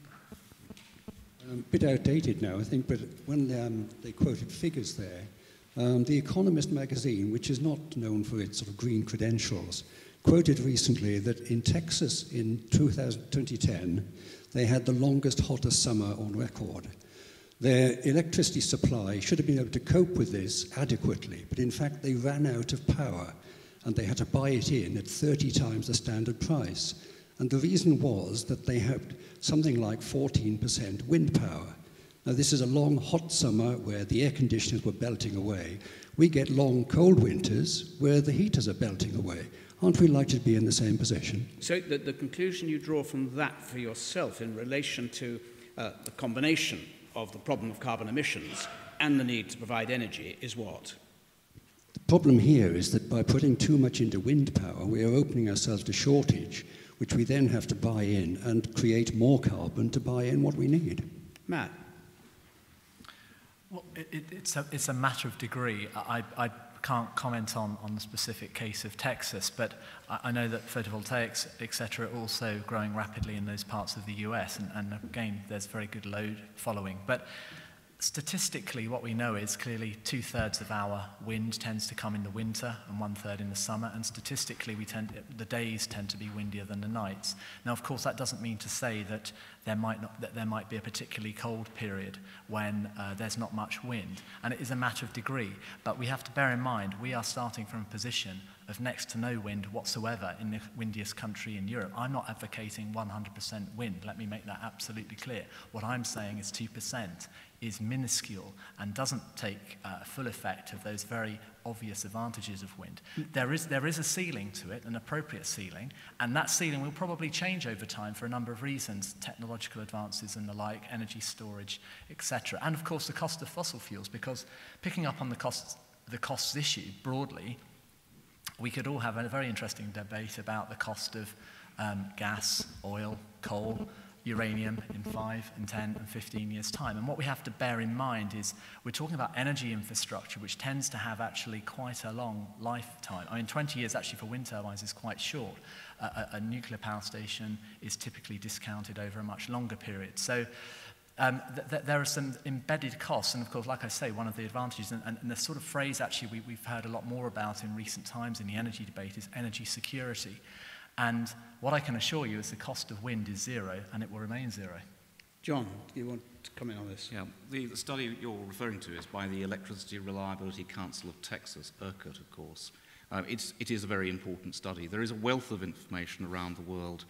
A bit outdated now, I think, but when they quoted figures there, The Economist magazine, which is not known for its sort of green credentials, quoted recently that in Texas in 2010, they had the longest, hottest summer on record. Their electricity supply should have been able to cope with this adequately, but in fact they ran out of power and they had to buy it in at 30 times the standard price. And the reason was that they had something like 14% wind power. Now this is a long, hot summer where the air conditioners were belting away. We get long, cold winters where the heaters are belting away. Aren't we likely to be in the same position? So the conclusion you draw from that for yourself in relation to the combination of the problem of carbon emissions and the need to provide energy is what? The problem here is that by putting too much into wind power, we are opening ourselves to shortage, which we then have to buy in and create more carbon to buy in what we need. Matt? Well, it's a matter of degree. I can't comment on the specific case of Texas, but I know that photovoltaics, etc., are also growing rapidly in those parts of the US, and again, there's very good load following. But statistically, what we know is clearly 2/3 of our wind tends to come in the winter and 1/3 in the summer, and statistically the days tend to be windier than the nights. Now, of course, that doesn't mean to say that there might be a particularly cold period when there's not much wind, and it is a matter of degree. But we have to bear in mind we are starting from a position of next to no wind whatsoever in the windiest country in Europe. I'm not advocating 100% wind. Let me make that absolutely clear. What I'm saying is 2% is minuscule and doesn't take full effect of those very obvious advantages of wind. There is a ceiling to it, an appropriate ceiling, and that ceiling will probably change over time for a number of reasons, technological advances and the like, energy storage, etc. And of course the cost of fossil fuels, because picking up on the costs issue broadly, we could all have a very interesting debate about the cost of gas, oil, coal, uranium in 5 and 10 and 15 years' time. And what we have to bear in mind is we're talking about energy infrastructure, which tends to have actually quite a long lifetime. I mean, 20 years actually for wind turbines is quite short. A nuclear power station is typically discounted over a much longer period. So there are some embedded costs, and of course, like I say, one of the advantages, and the sort of phrase actually we've heard a lot more about in recent times in the energy debate is energy security. And what I can assure you is the cost of wind is zero, and it will remain zero. John, do you want to comment on this? Yeah, the study you're referring to is by the Electricity Reliability Council of Texas, ERCOT, of course. It is a very important study. There is a wealth of information around the world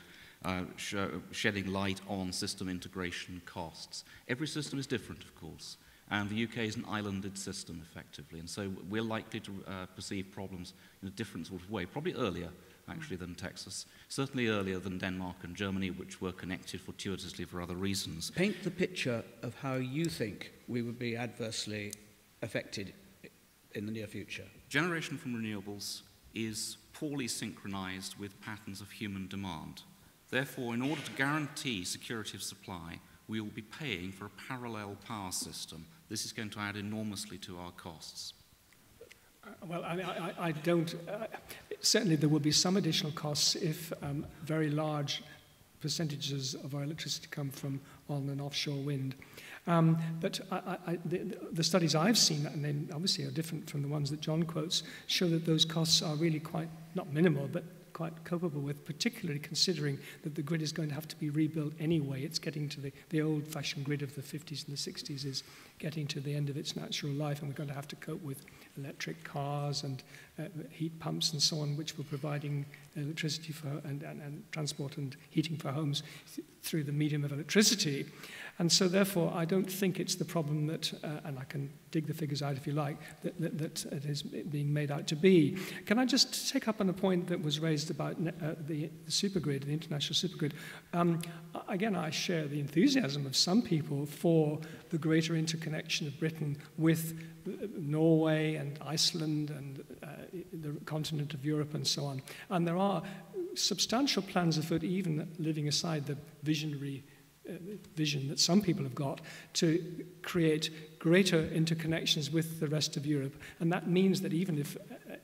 shedding light on system integration costs. Every system is different, of course, and the UK is an islanded system, effectively, and so we're likely to perceive problems in a different sort of way, probably earlier, actually, than Texas, certainly earlier than Denmark and Germany, which were connected fortuitously for other reasons. Paint the picture of how you think we would be adversely affected in the near future. Generation from renewables is poorly synchronized with patterns of human demand. Therefore, in order to guarantee security of supply, we will be paying for a parallel power system. This is going to add enormously to our costs. Well, I don't. Certainly, there will be some additional costs if very large percentages of our electricity come from on and offshore wind. But the studies I've seen, and they obviously are different from the ones that John quotes, show that those costs are really quite, not minimal, but quite copable with, particularly considering that the grid is going to have to be rebuilt anyway. It's getting to the old-fashioned grid of the 50s and the 60s is getting to the end of its natural life, and we're going to have to cope with electric cars and heat pumps and so on, which were providing electricity for and transport and heating for homes through the medium of electricity. And so therefore, I don't think it's the problem that, and I can dig the figures out if you like, that it is being made out to be. Can I just take up on a point that was raised about the supergrid, the international supergrid? Again, I share the enthusiasm of some people for the greater interconnection of Britain with Norway and Iceland and the continent of Europe and so on. And there are substantial plans afoot, even leaving aside the visionary vision that some people have got, to create greater interconnections with the rest of Europe. And that means that even if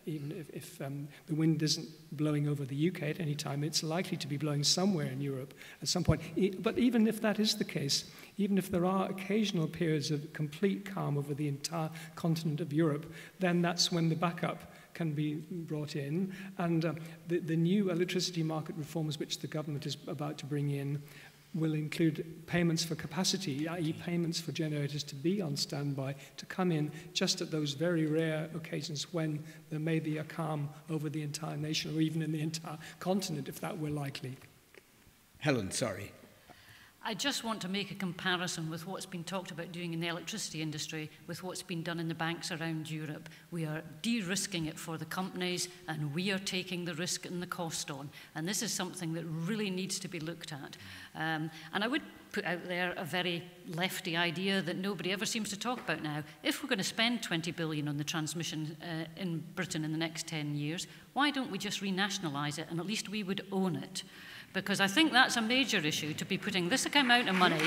the wind isn't blowing over the UK at any time, it's likely to be blowing somewhere in Europe at some point. But even if that is the case, even if there are occasional periods of complete calm over the entire continent of Europe, then that's when the backup can be brought in. And the new electricity market reforms which the government is about to bring in will include payments for capacity, i.e. payments for generators to be on standby, to come in just at those very rare occasions when there may be a calm over the entire nation or even in the entire continent, if that were likely. Helen, sorry. I just want to make a comparison with what's been talked about doing in the electricity industry with what's been done in the banks around Europe. We are de-risking it for the companies, and we are taking the risk and the cost on. And this is something that really needs to be looked at. And I would put out there a very lefty idea that nobody ever seems to talk about now. If we're going to spend 20 billion on the transmission in Britain in the next 10 years, why don't we just renationalise it, and at least we would own it? Because I think that's a major issue, to be putting this amount of money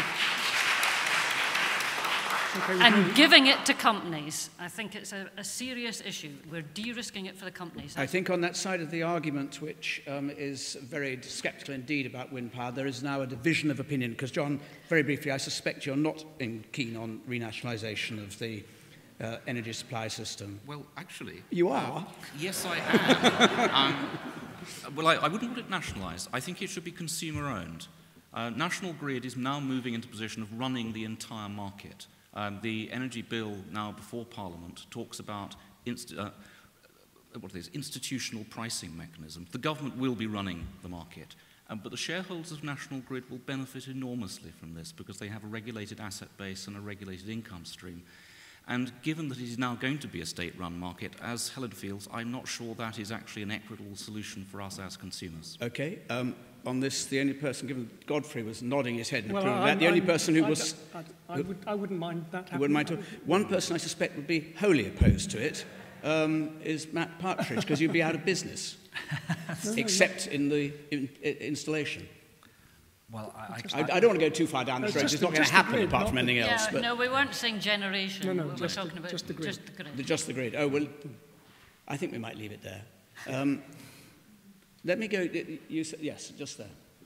and giving it to companies. I think it's a serious issue. We're de-risking it for the companies. I think on that side of the argument, which is very sceptical indeed about wind power, there is now a division of opinion. Because, John, very briefly, I suspect you're not keen on renationalisation of the energy supply system. Well, actually... You are? Yes, I am. Well, I wouldn't put it nationalised. I think it should be consumer-owned. National Grid is now moving into a position of running the entire market. The energy bill now before Parliament talks about institutional pricing mechanism. The government will be running the market, but the shareholders of National Grid will benefit enormously from this because they have a regulated asset base and a regulated income stream. And given that it is now going to be a state-run market, as Helen feels, I'm not sure that is actually an equitable solution for us as consumers. Okay. On this, the only person, given Godfrey was nodding his head in approval of that, the only person who was... I wouldn't mind that happening. Wouldn't mind one person I suspect would be wholly opposed to it is Matt Partridge, because you'd be out of business, except in the installation. Well, I don't want to go too far down this road. It's not going to happen apart from anything else. But no, we weren't saying generation. No, we're talking about just the grid. Just the grid. Oh, well, I think we might leave it there. Let me go. Yes, just there.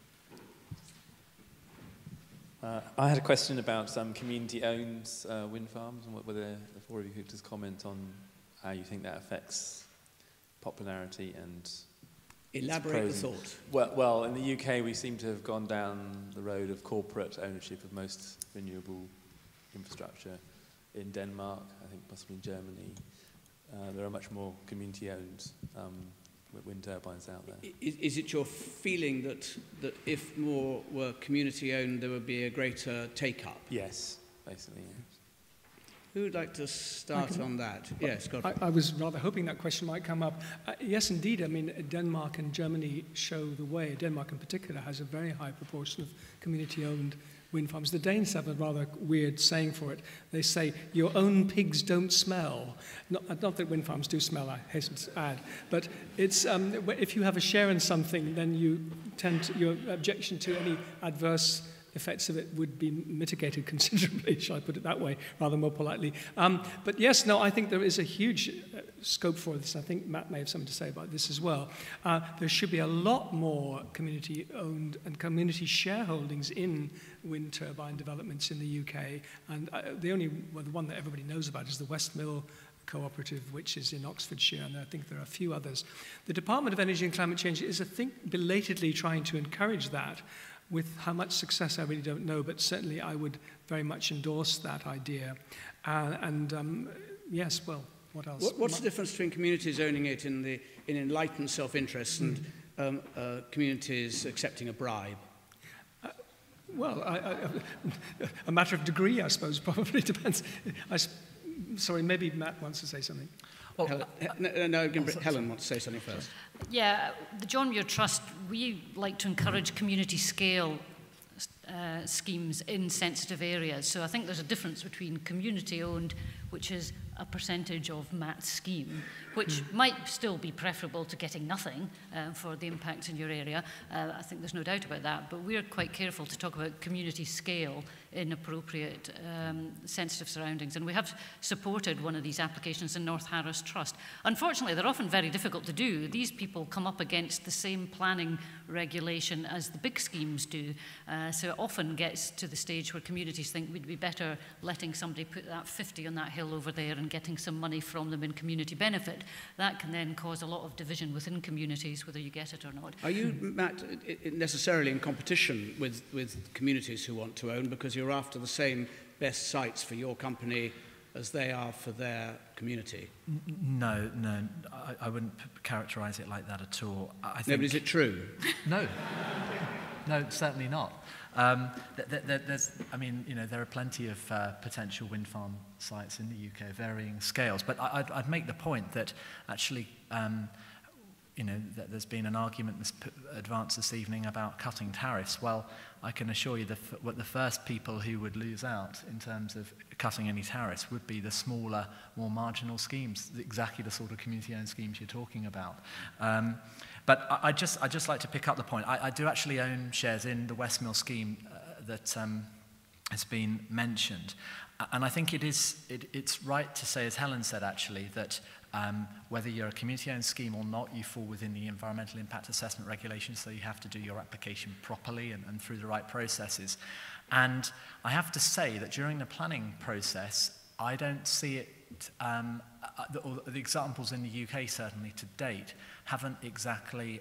I had a question about community-owned wind farms and whether the four of you could just comment on how you think that affects popularity and... Elaborate the thought. Well, in the UK, we seem to have gone down the road of corporate ownership of most renewable infrastructure. In Denmark, I think possibly in Germany, there are much more community-owned wind turbines out there. Is it your feeling that if more were community-owned, there would be a greater take-up? Yes, basically, yes. Who would like to start on that? Yes, Godfrey. I was rather hoping that question might come up. Yes, indeed. I mean, Denmark and Germany show the way. Denmark in particular has a very high proportion of community-owned wind farms. The Danes have a rather weird saying for it. They say, your own pigs don't smell. Not that wind farms do smell, I hasten to add. But it's, if you have a share in something, then you tend to, your objection to any adverse effects of it would be mitigated considerably, shall I put it that way, rather more politely. But yes, no, I think there is a huge scope for this. I think Matt may have something to say about this as well. There should be a lot more community-owned and community shareholdings in wind turbine developments in the UK. And the one that everybody knows about is the West Mill Cooperative, which is in Oxfordshire, and I think there are a few others. The Department of Energy and Climate Change is, I think, belatedly trying to encourage that. With how much success, I really don't know, but certainly I would very much endorse that idea. Yes, well, what else? What's the difference between communities owning it in enlightened self-interest and communities accepting a bribe? A matter of degree, I suppose, probably depends. Sorry, maybe Matt wants to say something. Well, Helen wants to say something first. Yeah, the John Muir Trust, we like to encourage community scale schemes in sensitive areas. So I think there's a difference between community owned, which is a percentage of Matt's scheme, which might still be preferable to getting nothing for the impact in your area. I think there's no doubt about that, but we're quite careful to talk about community scale in appropriate sensitive surroundings. And we have supported one of these applications in North Harris Trust. Unfortunately, they're often very difficult to do. These people come up against the same planning regulation as the big schemes do. So it often gets to the stage where communities think we'd be better letting somebody put that 50 on that hill over there and getting some money from them in community benefit. That can then cause a lot of division within communities, whether you get it or not. Are you, Matt, necessarily in competition with communities who want to own, because you're after the same best sites for your company as they are for their community? No, I wouldn't characterise it like that at all. No, but is it true? No, certainly not. There are plenty of potential wind farm sites in the UK, varying scales. But I'd make the point that actually, that there's been an argument advanced this evening about cutting tariffs. Well, I can assure you that the first people who would lose out in terms of cutting any tariffs would be the smaller, more marginal schemes, exactly the sort of community-owned schemes you're talking about. But I just like to pick up the point. I do actually own shares in the West Mill scheme that has been mentioned. And I think it's right to say, as Helen said actually, that whether you're a community-owned scheme or not, you fall within the environmental impact assessment regulations, so you have to do your application properly and through the right processes. And I have to say that during the planning process, I don't see it, the examples in the UK certainly to date haven't exactly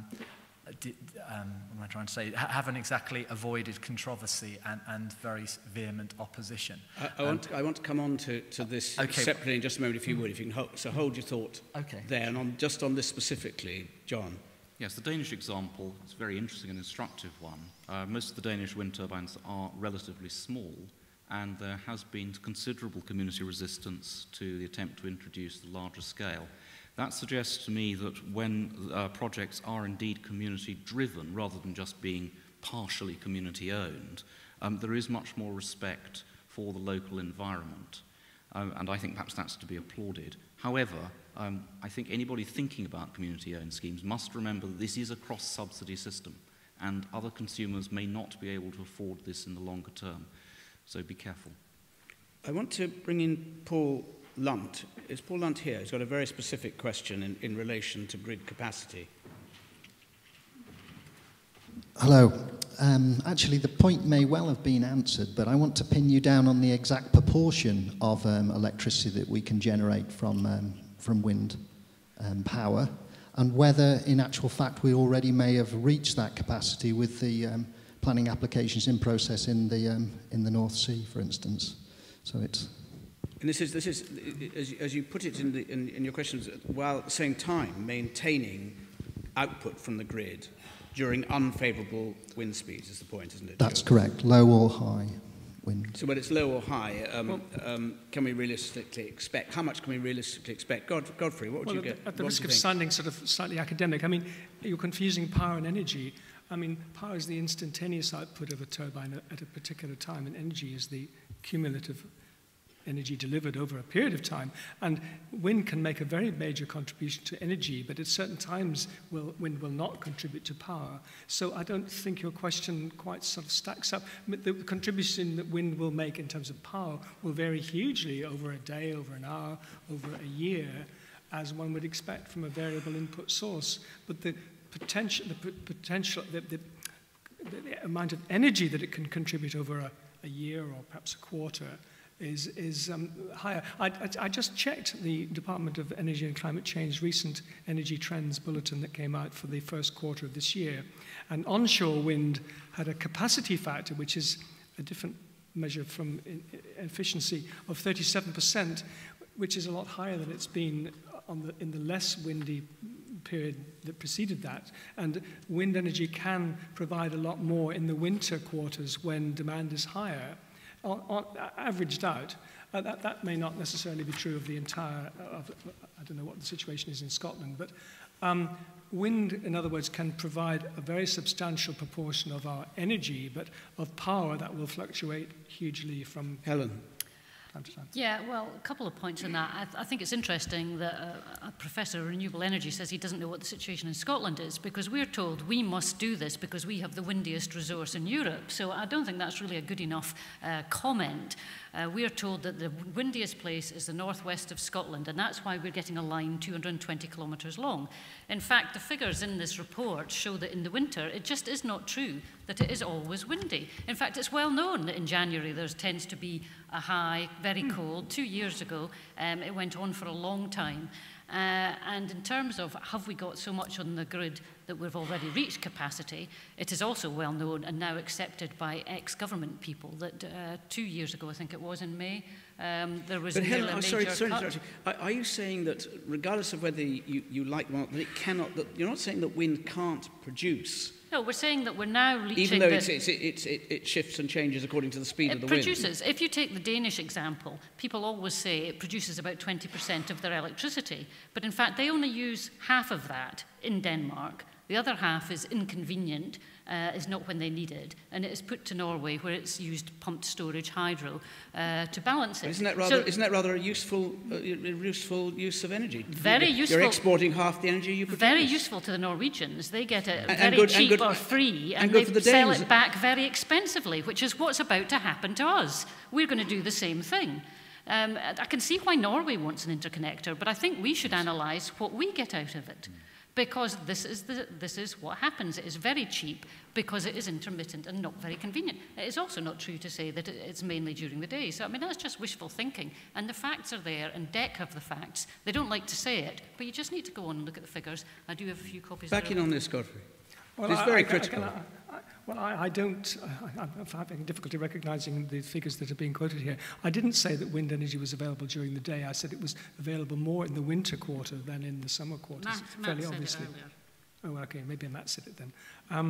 haven't exactly avoided controversy and very vehement opposition. I want to come on to this separately in just a moment, if you would, if you can hold your thought there, and just on this specifically, John. Yes, the Danish example is a very interesting and instructive one. Most of the Danish wind turbines are relatively small, and there has been considerable community resistance to the attempt to introduce the larger scale. That suggests to me that when projects are indeed community-driven, rather than just being partially community-owned, there is much more respect for the local environment. And I think perhaps that's to be applauded. However, I think anybody thinking about community-owned schemes must remember that this is a cross-subsidy system, and other consumers may not be able to afford this in the longer term. So be careful. I want to bring in Paul Lunt. Is Paul Lunt here? He's got a very specific question in relation to grid capacity. Hello. Actually, the point may well have been answered, but I want to pin you down on the exact proportion of electricity that we can generate from wind power, and whether, in actual fact, we already may have reached that capacity with the planning applications in process in the North Sea, for instance. So it's. And this is as you put it in your questions, while at the same time maintaining output from the grid during unfavourable wind speeds is the point, isn't it? That's correct, low or high wind. So when it's low or high, can we realistically expect, how much can we realistically expect? Godfrey, what would you get? At the risk of sounding sort of slightly academic, I mean, you're confusing power and energy. I mean, power is the instantaneous output of a turbine at a particular time, and energy is the cumulative energy delivered over a period of time. And wind can make a very major contribution to energy, but at certain times wind will not contribute to power. So I don't think your question quite sort of stacks up. The contribution that wind will make in terms of power will vary hugely over a day, over an hour, over a year, as one would expect from a variable input source. But the amount of energy that it can contribute over a year or perhaps a quarter is higher. I just checked the Department of Energy and Climate Change recent energy trends bulletin that came out for the first quarter of this year. And onshore wind had a capacity factor, which is a different measure from efficiency, of 37%, which is a lot higher than it's been in the less windy period that preceded that. And wind energy can provide a lot more in the winter quarters when demand is higher, averaged out. That may not necessarily be true of the entire, I don't know what the situation is in Scotland, but wind, in other words, can provide a very substantial proportion of our energy, but of power that will fluctuate hugely from Helen. Time to time. Yeah, well, a couple of points on that. I think it's interesting that a professor of renewable energy says he doesn't know what the situation in Scotland is, because we're told we must do this because we have the windiest resource in Europe. So I don't think that's really a good enough comment. We are told that the windiest place is the northwest of Scotland, and that's why we're getting a line 220 kilometres long. In fact, the figures in this report show that in the winter, it just is not true that it is always windy. In fact, it's well known that in January there tends to be a high, very cold. 2 years ago, it went on for a long time. And in terms of have we got so much on the grid that we've already reached capacity, it is also well known and now accepted by ex-government people that 2 years ago, I think it was in May, there was but Helen, a major sorry, cut. are you saying that regardless of whether you like one, that it cannot, that you're not saying that wind can't produce? No, we're saying that we're now reaching even though it shifts and changes according to the speed of the wind. It produces. If you take the Danish example, people always say it produces about 20% of their electricity. But in fact, they only use half of that in Denmark. The other half is inconvenient, is not when they need it, and it is put to Norway where it's used pumped storage hydro to balance it. Isn't that rather a useful use of energy? Very useful. You're exporting half the energy you produce. Very useful to the Norwegians. They get it very cheap or free, and they sell it back very expensively, which is what's about to happen to us. We're going to do the same thing. I can see why Norway wants an interconnector, but I think we should analyse what we get out of it. Because this is what happens. It is very cheap because it is intermittent and not very convenient. It is also not true to say that it's mainly during the day. So, I mean, that's just wishful thinking. And the facts are there, and DEC have the facts. They don't like to say it, but you just need to go on and look at the figures. I do have a few copies. Back in on this, Godfrey. Well, it's very critical. I'm having difficulty recognising the figures that are being quoted here. I didn't say that wind energy was available during the day. I said it was available more in the winter quarter than in the summer quarters, fairly obviously. Oh, okay, maybe Matt said it then.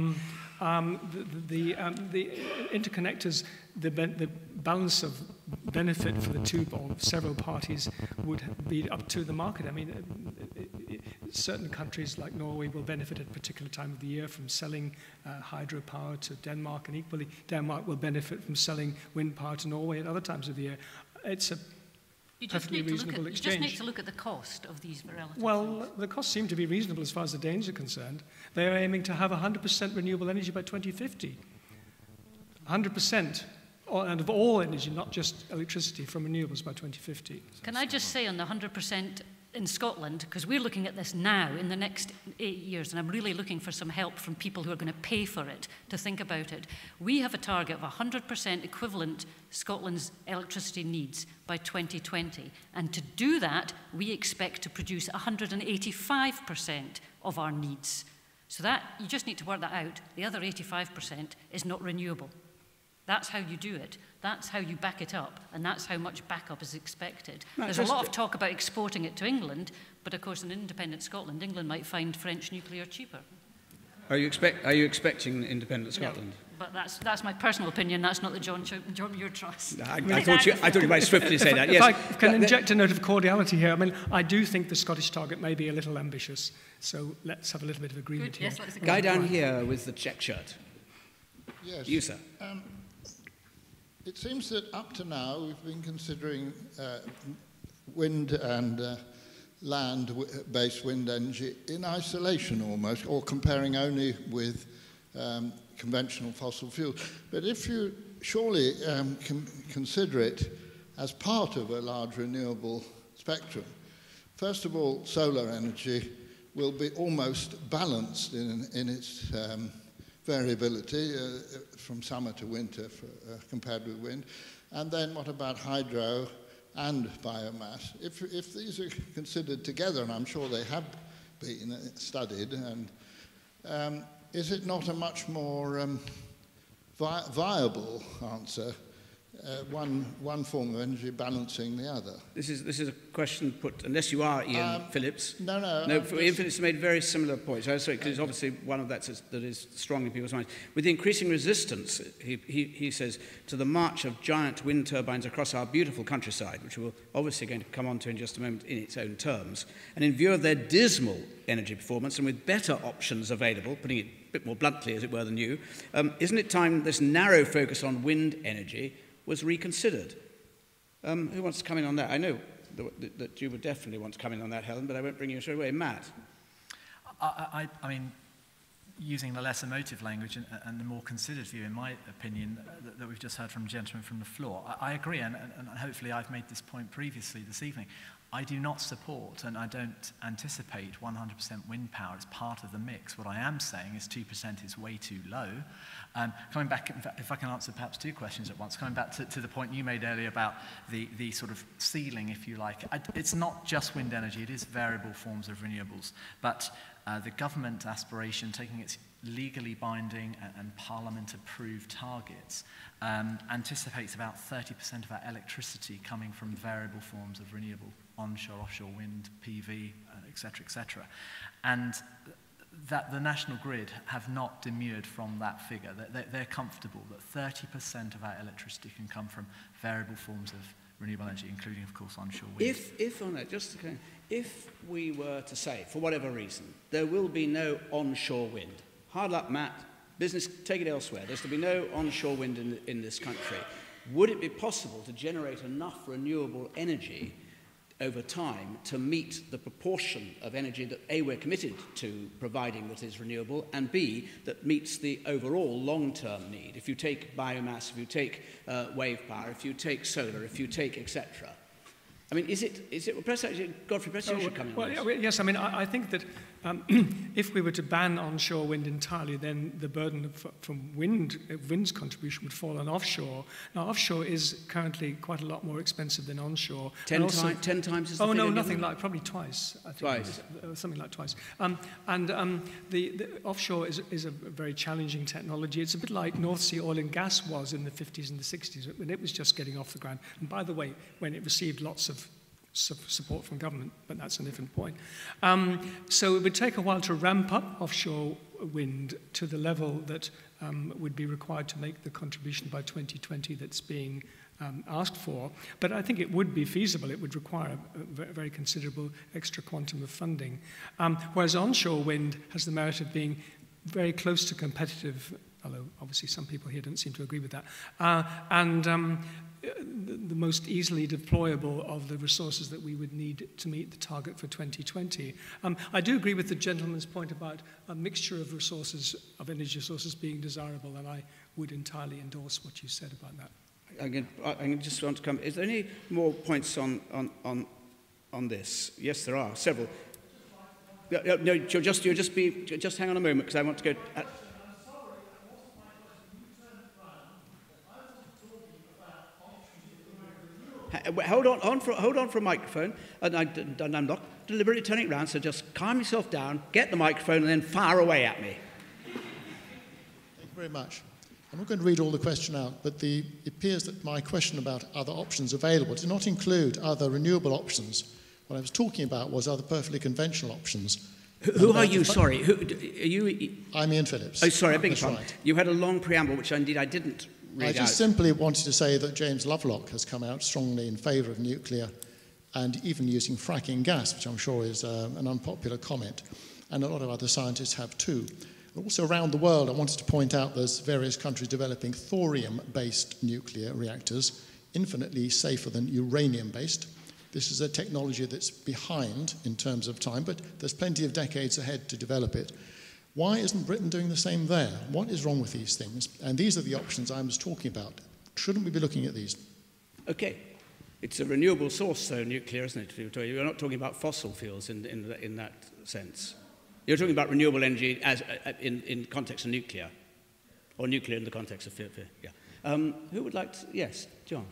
The interconnectors, the balance of benefit for the two or several parties would be up to the market. I mean, certain countries like Norway will benefit at a particular time of the year from selling hydropower to Denmark, and equally Denmark will benefit from selling wind power to Norway at other times of the year. It's a perfectly reasonable exchange. You just need to look at the cost of these relative Well, the costs seem to be reasonable as far as the Danes are concerned. They are aiming to have 100% renewable energy by 2050. 100%, and of all energy, not just electricity, from renewables by 2050. Can I just say on the 100% in Scotland, because we're looking at this now in the next 8 years, and I'm really looking for some help from people who are going to pay for it to think about it. We have a target of 100% equivalent Scotland's electricity needs by 2020. And to do that, we expect to produce 185% of our needs. So that, you just need to work that out. The other 85% is not renewable. That's how you do it. That's how you back it up, and that's how much backup is expected. No, There's a lot of talk about exporting it to England, but of course in independent Scotland, England might find French nuclear cheaper. Are you expecting independent Scotland? No, but that's my personal opinion. That's not the John Muir Trust. I thought you might swiftly say that. Yes. If I can inject a note of cordiality here, I mean, I do think the Scottish target may be a little ambitious, so let's have a little bit of agreement here. Yes, Guy down here with the check shirt. Yes. You, sir. It seems that up to now we've been considering wind and land-based wind energy in isolation almost, or comparing only with conventional fossil fuels. But if you surely can consider it as part of a large renewable spectrum, first of all, solar energy will be almost balanced in its variability from summer to winter compared with wind. And then what about hydro and biomass? If these are considered together, and I'm sure they have been studied, and is it not a much more viable answer, one form of energy balancing the other? This is a question put, unless you are Ian Phillips. No. Ian Phillips made very similar points. Because it's obviously one of that is strong in people's minds. With the increasing resistance, he says, to the march of giant wind turbines across our beautiful countryside, which we're obviously going to come on to in just a moment in its own terms, and in view of their dismal energy performance and with better options available, putting it a bit more bluntly, as it were, than you, isn't it time this narrow focus on wind energy was reconsidered? Who wants to come in on that? I know that you would definitely want to come in on that, Helen, but I won't bring you straight away. Matt? I mean, using the less emotive language and the more considered view, in my opinion, that we've just heard from a gentleman from the floor, I agree, and hopefully I've made this point previously this evening. I do not support and I don't anticipate 100% wind power as part of the mix. What I am saying is 2% is way too low. Coming back, in fact, if I can answer perhaps two questions at once, coming back to the point you made earlier about the sort of ceiling, if you like. It's not just wind energy, it is variable forms of renewables. But the government aspiration, taking its legally binding and parliament-approved targets, anticipates about 30% of our electricity coming from variable forms of renewable, onshore, offshore wind, PV, et cetera, and that the National Grid have not demurred from that figure. They're comfortable that 30% of our electricity can come from variable forms of renewable energy, including, of course, onshore wind. If we were to say, for whatever reason, there will be no onshore wind, hard luck, Matt, business, take it elsewhere, there's to be no onshore wind in this country, would it be possible to generate enough renewable energy over time to meet the proportion of energy that A, we're committed to providing that is renewable, and B, that meets the overall long-term need? If you take biomass, if you take wave power, if you take solar, if you take etc. I mean, is it Godfrey, perhaps you should come in on this. Yes, I mean, I think that if we were to ban onshore wind entirely, then the burden from wind's contribution would fall on offshore. Now, offshore is currently quite a lot more expensive than onshore. 10 times is the Oh, no, figure nothing given? like, probably twice. I think. Twice? Something like twice. The offshore is a very challenging technology. It's a bit like North Sea oil and gas was in the 50s and the 60s, when it was just getting off the ground. And by the way, when it received lots of support from government, but that's a different point. So it would take a while to ramp up offshore wind to the level that would be required to make the contribution by 2020 that's being asked for. But I think it would be feasible. It would require a very considerable extra quantum of funding. Whereas onshore wind has the merit of being very close to competitive, although obviously some people here don't seem to agree with that, the most easily deployable of the resources that we would need to meet the target for 2020. I do agree with the gentleman's point about a mixture of resources, of energy resources being desirable, and I would entirely endorse what you said about that. I just want to come. Is there any more points on this? Yes, there are several. No, just hang on a moment, because I want to go. Hold on for a microphone, and I'm not deliberately turning it around, so just calm yourself down, get the microphone, and then fire away at me. Thank you very much. I'm not going to read all the question out, but it appears that my question about other options available did not include other renewable options. What I was talking about was other perfectly conventional options. Who are you? Sorry, are you? I'm Ian Phillips. Oh, sorry, I beg your pardon. Right. You had a long preamble, which indeed I didn't read I just simply wanted to say that James Lovelock has come out strongly in favour of nuclear and even using fracking gas, which I'm sure is an unpopular comment, and a lot of other scientists have too. And also around the world, I wanted to point out there's various countries developing thorium-based nuclear reactors, infinitely safer than uranium-based. This is a technology that's behind in terms of time, but there's plenty of decades ahead to develop it. Why isn't Britain doing the same there? What is wrong with these things? And these are the options I was talking about. Shouldn't we be looking at these? Okay. It's a renewable source, though, nuclear, isn't it? You're not talking about fossil fuels in that sense. You're talking about renewable energy as in context of nuclear, or nuclear in the context of yeah. Who would like to? Yes, John.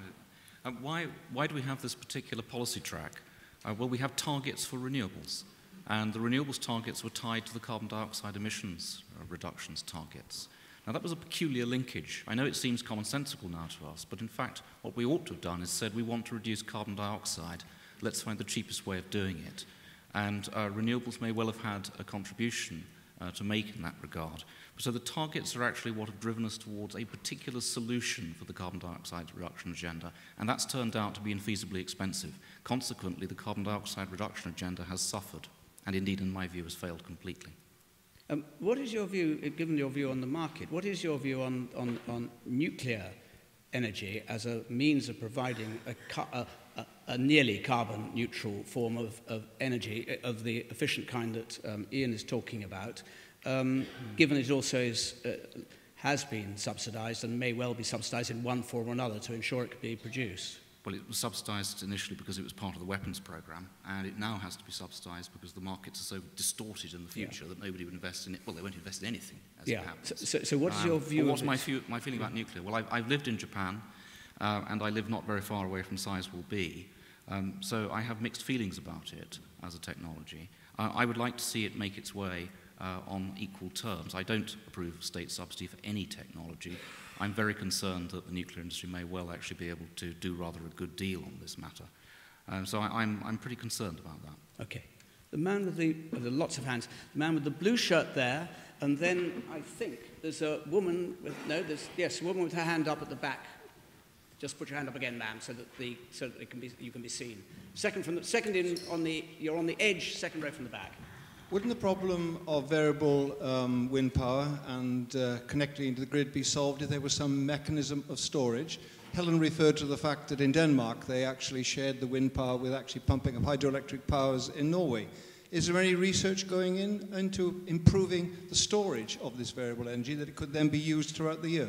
Why do we have this particular policy track? Well, we have targets for renewables, and the renewables targets were tied to the carbon dioxide emissions reductions targets. Now, that was a peculiar linkage. I know it seems commonsensical now to us, but in fact, what we ought to have done is said we want to reduce carbon dioxide. Let's find the cheapest way of doing it. And renewables may well have had a contribution to make in that regard. So the targets are actually what have driven us towards a particular solution for the carbon dioxide reduction agenda, and that's turned out to be infeasibly expensive. Consequently, the carbon dioxide reduction agenda has suffered, and indeed, in my view, has failed completely. What is your view, given your view on the market, what is your view on nuclear energy as a means of providing a nearly carbon neutral form of energy of the efficient kind that Ian is talking about, given it also has been subsidised and may well be subsidised in one form or another to ensure it can be produced? Well, it was subsidised initially because it was part of the weapons programme, and it now has to be subsidised because the markets are so distorted in the future that nobody would invest in it. Well, they won't invest in anything, as it happens. So what is your view? What's my feeling about nuclear? Well, I've lived in Japan, and I live not very far away from Sizewell B, so I have mixed feelings about it as a technology. I would like to see it make its way on equal terms. I don't approve of state subsidy for any technology. I'm very concerned that the nuclear industry may well actually be able to do rather a good deal on this matter. So I'm pretty concerned about that. Okay. The man with the lots of hands, the man with the blue shirt there, and then I think there's a woman with, a woman with her hand up at the back. Just put your hand up again, ma'am, so that you can be seen. You're on the edge, second row from the back. Wouldn't the problem of variable wind power and connecting into the grid be solved if there was some mechanism of storage? Helen referred to the fact that in Denmark they actually shared the wind power with actually pumping of hydroelectric powers in Norway. Is there any research going into improving the storage of this variable energy that it could then be used throughout the year?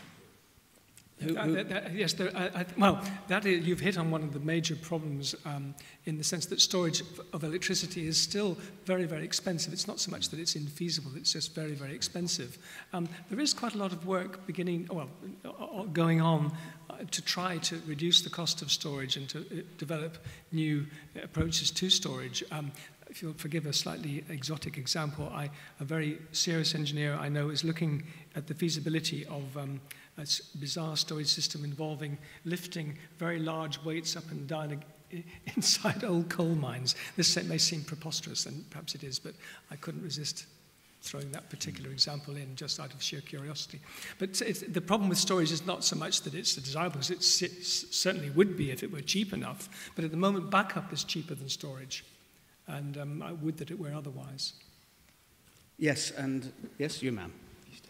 Yes, you've hit on one of the major problems in the sense that storage of electricity is still very, very expensive. It's not so much that it's infeasible, it's just very, very expensive. There is quite a lot of work going on to try to reduce the cost of storage and to develop new approaches to storage. If you'll forgive a slightly exotic example, a very serious engineer I know is looking at the feasibility of a bizarre storage system involving lifting very large weights up and down inside old coal mines. This may seem preposterous, and perhaps it is, but I couldn't resist throwing that particular example in just out of sheer curiosity. But the problem with storage is not so much that it's desirable, because it certainly would be if it were cheap enough, but at the moment backup is cheaper than storage. And I would that it were otherwise. Yes, and yes, you, ma'am.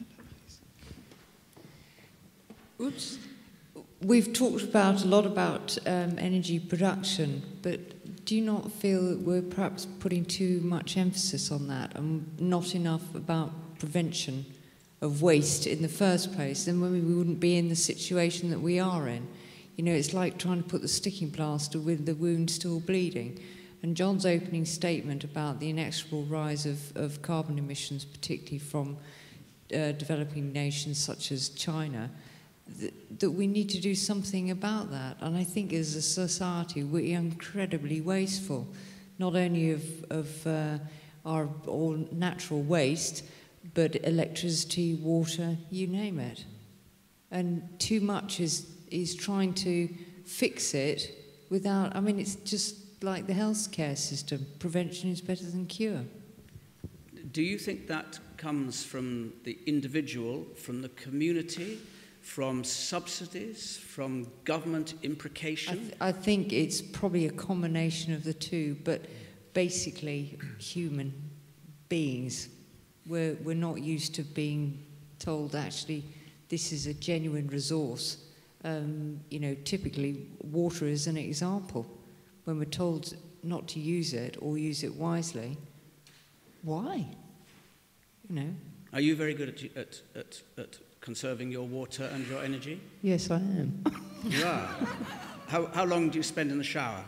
Oops. We've talked a lot about energy production, but do you not feel that we're perhaps putting too much emphasis on that and not enough about prevention of waste in the first place? Then we wouldn't be in the situation that we are in. You know, it's like trying to put the sticking plaster with the wound still bleeding. And John's opening statement about the inexorable rise of carbon emissions, particularly from developing nations such as China, that we need to do something about that. And I think as a society, we're incredibly wasteful, not only of our all natural waste, but electricity, water, you name it. And too much is trying to fix it without, I mean, it's just like the healthcare system. Prevention is better than cure. Do you think that comes from the individual, from the community, from subsidies, from government imprecation? I think it's probably a combination of the two, but basically human beings We're not used to being told, actually, this is a genuine resource. You know, typically water is an example. When we're told not to use it or use it wisely, why? You know. Are you very good at conserving your water and your energy? Yes, I am. You are? How long do you spend in the shower?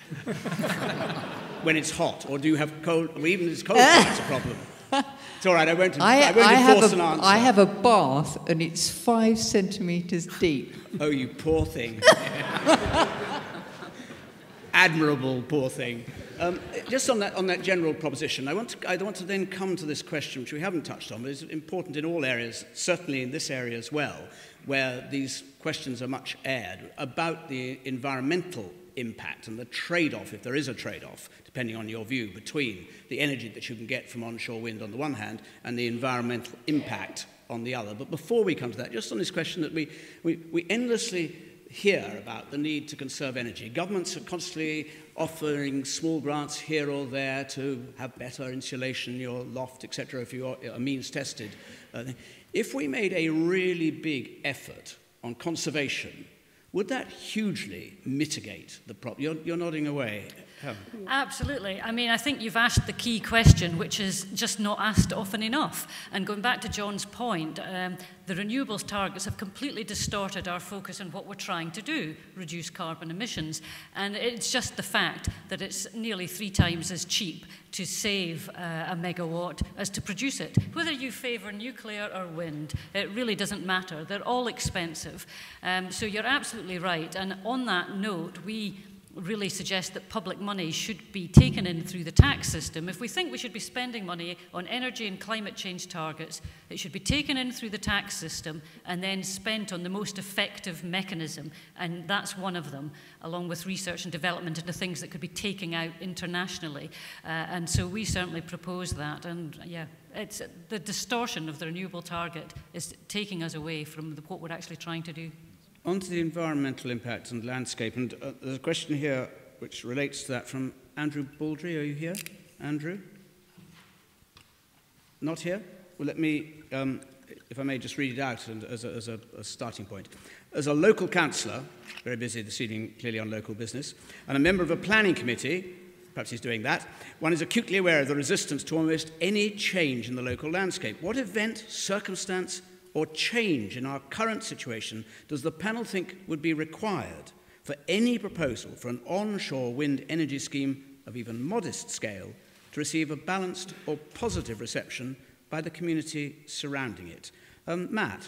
When it's hot? Or do you have cold? Or even if it's cold, that's a problem. It's all right, I won't enforce an answer. I have a bath, and it's 5 centimetres deep. Oh, you poor thing. Admirable, poor thing. Just on that general proposition, I want to then come to this question, which we haven't touched on, but is important in all areas, certainly in this area as well, where these questions are much aired, about the environmental impact and the trade-off, if there is a trade-off, depending on your view, between the energy that you can get from onshore wind on the one hand and the environmental impact on the other. But before we come to that, just on this question that we endlessly hear about the need to conserve energy. Governments are constantly offering small grants here or there to have better insulation in your loft, etc., if you are means tested. If we made a really big effort on conservation, would that hugely mitigate the problem? You're nodding away. Helen. Absolutely. I mean, I think you've asked the key question, which is just not asked often enough. And going back to John's point, the renewables targets have completely distorted our focus on what we're trying to do, reduce carbon emissions. And it's just the fact that it's nearly 3 times as cheap to save a megawatt as to produce it. Whether you favour nuclear or wind, it really doesn't matter. They're all expensive. So you're absolutely right. And on that note, we really suggest that public money should be taken in through the tax system. If we think we should be spending money on energy and climate change targets, it should be taken in through the tax system and then spent on the most effective mechanism. And that's one of them, along with research and development into things that could be taken out internationally. And so we certainly propose that. And yeah, it's the distortion of the renewable target is taking us away from what we're actually trying to do. On to the environmental impact and landscape, and there's a question here which relates to that from Andrew Baldry. Are you here, Andrew? Not here? Well, let me, if I may, just read it out and as a starting point. As a local councillor, very busy this evening, clearly on local business, and a member of a planning committee, perhaps he's doing that, one is acutely aware of the resistance to almost any change in the local landscape. What event, circumstance, or change in our current situation does the panel think would be required for any proposal for an onshore wind energy scheme of even modest scale to receive a balanced or positive reception by the community surrounding it? Matt?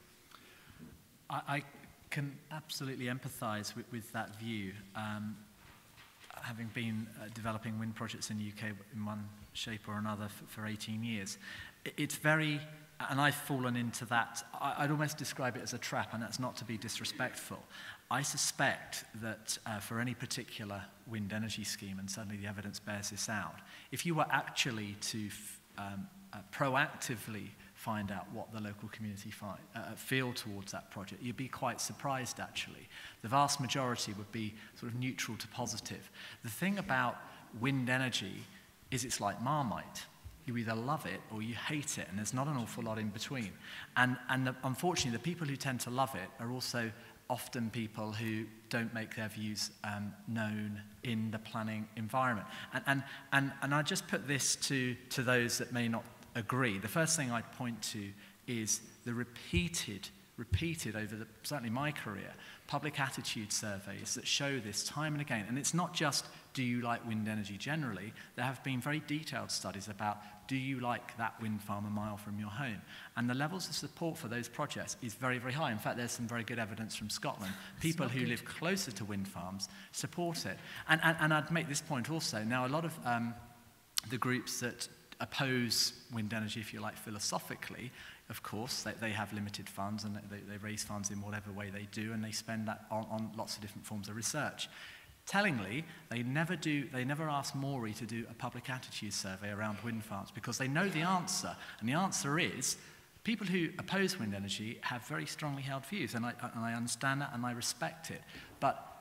I can absolutely empathise with that view. Having been developing wind projects in the UK in one shape or another for 18 years, it's very... And I've fallen into that. I'd almost describe it as a trap, and that's not to be disrespectful. I suspect that for any particular wind energy scheme, and certainly the evidence bears this out, if you were actually to proactively find out what the local community feel towards that project, you'd be quite surprised, actually. The vast majority would be sort of neutral to positive. The thing about wind energy is it's like Marmite. You either love it or you hate it, and there's not an awful lot in between. And unfortunately, the people who tend to love it are also often people who don't make their views known in the planning environment. And I just put this to those that may not agree. The first thing I'd point to is the repeated over certainly my career, public attitude surveys that show this time and again. And it's not just, do you like wind energy generally? There have been very detailed studies about, do you like that wind farm a mile from your home? And the levels of support for those projects is very, very high. In fact, there's some very good evidence from Scotland. People who live closer to wind farms support it. And I'd make this point also. Now, a lot of the groups that oppose wind energy, if you like, philosophically, of course, they have limited funds, and they raise funds in whatever way they do, and they spend that on lots of different forms of research. Tellingly, they never ask Muir to do a public attitude survey around wind farms, because they know the answer, and the answer is people who oppose wind energy have very strongly held views, and I understand that and I respect it. But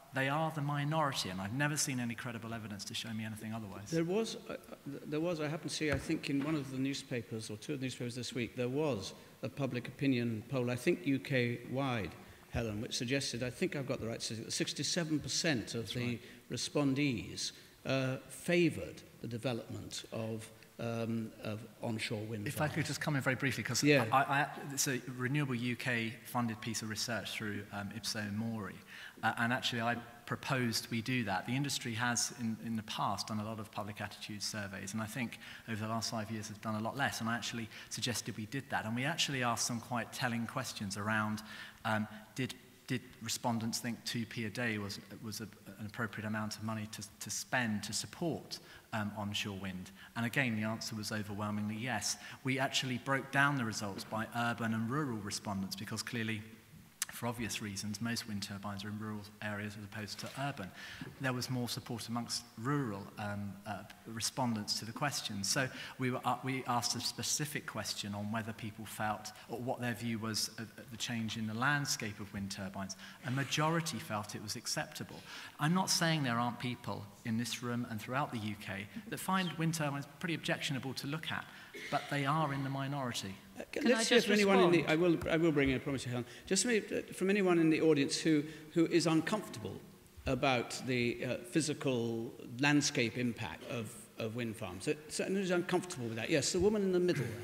they are the minority, and I've never seen any credible evidence to show me anything otherwise. There was, I happen to see, I think in one of the newspapers, or two of the newspapers this week, there was a public opinion poll, I think UK-wide, Helen, which suggested, I think I've got the right statistic, that 67% of the respondees favoured the development of onshore wind farms. If I could just come in very briefly, because it's a Renewable UK funded piece of research through Ipso Mori, and actually I proposed we do that. The industry has in the past done a lot of public attitude surveys, and I think over the last 5 years has done a lot less, and I actually suggested we did that. And we actually asked some quite telling questions around did respondents think 2p a day was an appropriate amount of money to spend to support onshore wind? And again, the answer was overwhelmingly yes. We actually broke down the results by urban and rural respondents, because clearly, for obvious reasons, most wind turbines are in rural areas as opposed to urban. There was more support amongst rural respondents to the question. So we asked a specific question on whether people felt, or what their view was of the change in the landscape of wind turbines. A majority felt it was acceptable. I'm not saying there aren't people in this room and throughout the UK that find wind turbines pretty objectionable to look at, but they are in the minority. Let's hear from anyone in the, I will bring in, I promise you, Helen. Just from anyone in the audience who is uncomfortable about the physical landscape impact of wind farms. So who's uncomfortable with that? Yes, the woman in the middle there.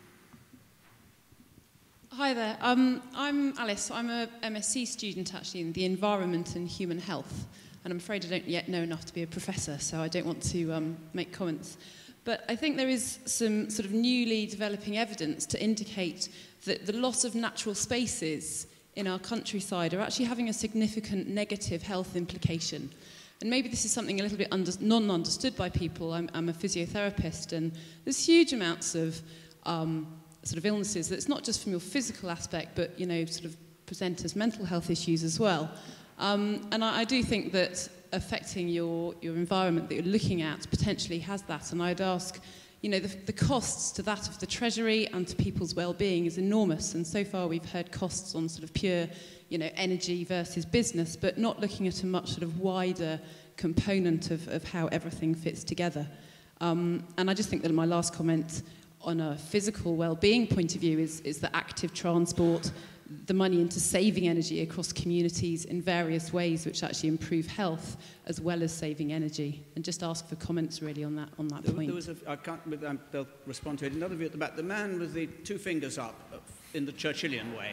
Hi there. I'm Alice. I'm a MSc student actually in the Environment and Human Health, and I'm afraid I don't yet know enough to be a professor, so I don't want to make comments. But I think there is some sort of newly developing evidence to indicate that the loss of natural spaces in our countryside are actually having a significant negative health implication. And maybe this is something a little bit non-understood by people. I'm a physiotherapist, and there's huge amounts of sort of illnesses that's not just from your physical aspect, but, you know, sort of present as mental health issues as well. And I do think that affecting your environment that you're looking at potentially has that. And I'd ask, you know, the costs to that of the Treasury and to people's well-being is enormous. And so far we've heard costs on sort of pure, you know, energy versus business, but not looking at a much sort of wider component of how everything fits together. And I just think that my last comment on a physical well-being point of view is that active transport, the money into saving energy across communities in various ways which actually improve health as well as saving energy. And just ask for comments really on that point. There was I can't, they'll respond to it. Another view at the back, the man with the two fingers up in the Churchillian way.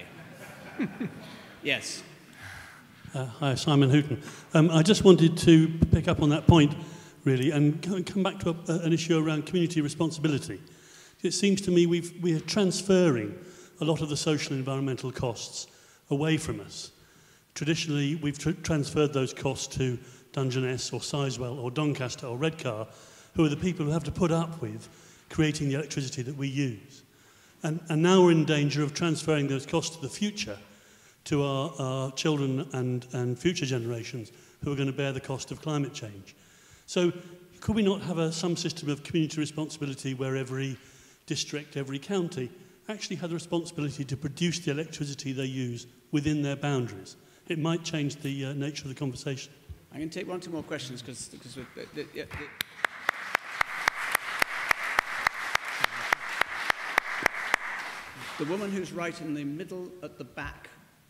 Yes. Hi, Simon Hooton. I just wanted to pick up on that point really and come back to an issue around community responsibility. It seems to me we are transferring a lot of the social and environmental costs away from us. Traditionally, we've transferred those costs to Dungeness or Sizewell or Doncaster or Redcar, who are the people who have to put up with creating the electricity that we use. And now we're in danger of transferring those costs to the future, to our children and future generations who are going to bear the cost of climate change. So could we not have some system of community responsibility where every district, every county actually had the responsibility to produce the electricity they use within their boundaries? It might change the nature of the conversation. I'm going to take one or two more questions because the woman who's right in the middle at the back.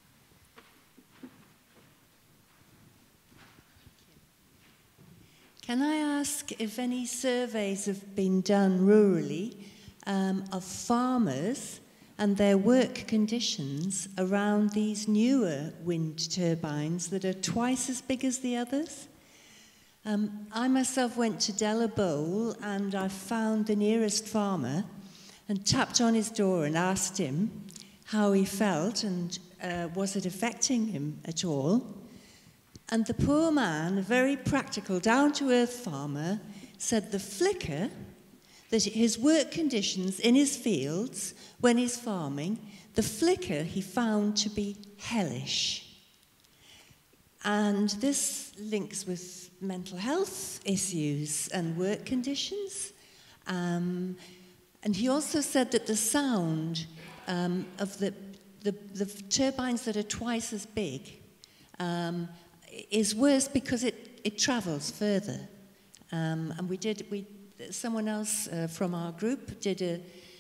Can I ask if any surveys have been done rurally of farmers and their work conditions around these newer wind turbines that are twice as big as the others? I myself went to Boyle and I found the nearest farmer and tapped on his door and asked him how he felt and was it affecting him at all. And the poor man, a very practical, down-to-earth farmer, said the flicker, that his work conditions in his fields, when he's farming, the flicker he found to be hellish. And this links with mental health issues and work conditions. And he also said that the sound of the turbines that are twice as big, is worse because it travels further. And someone else from our group did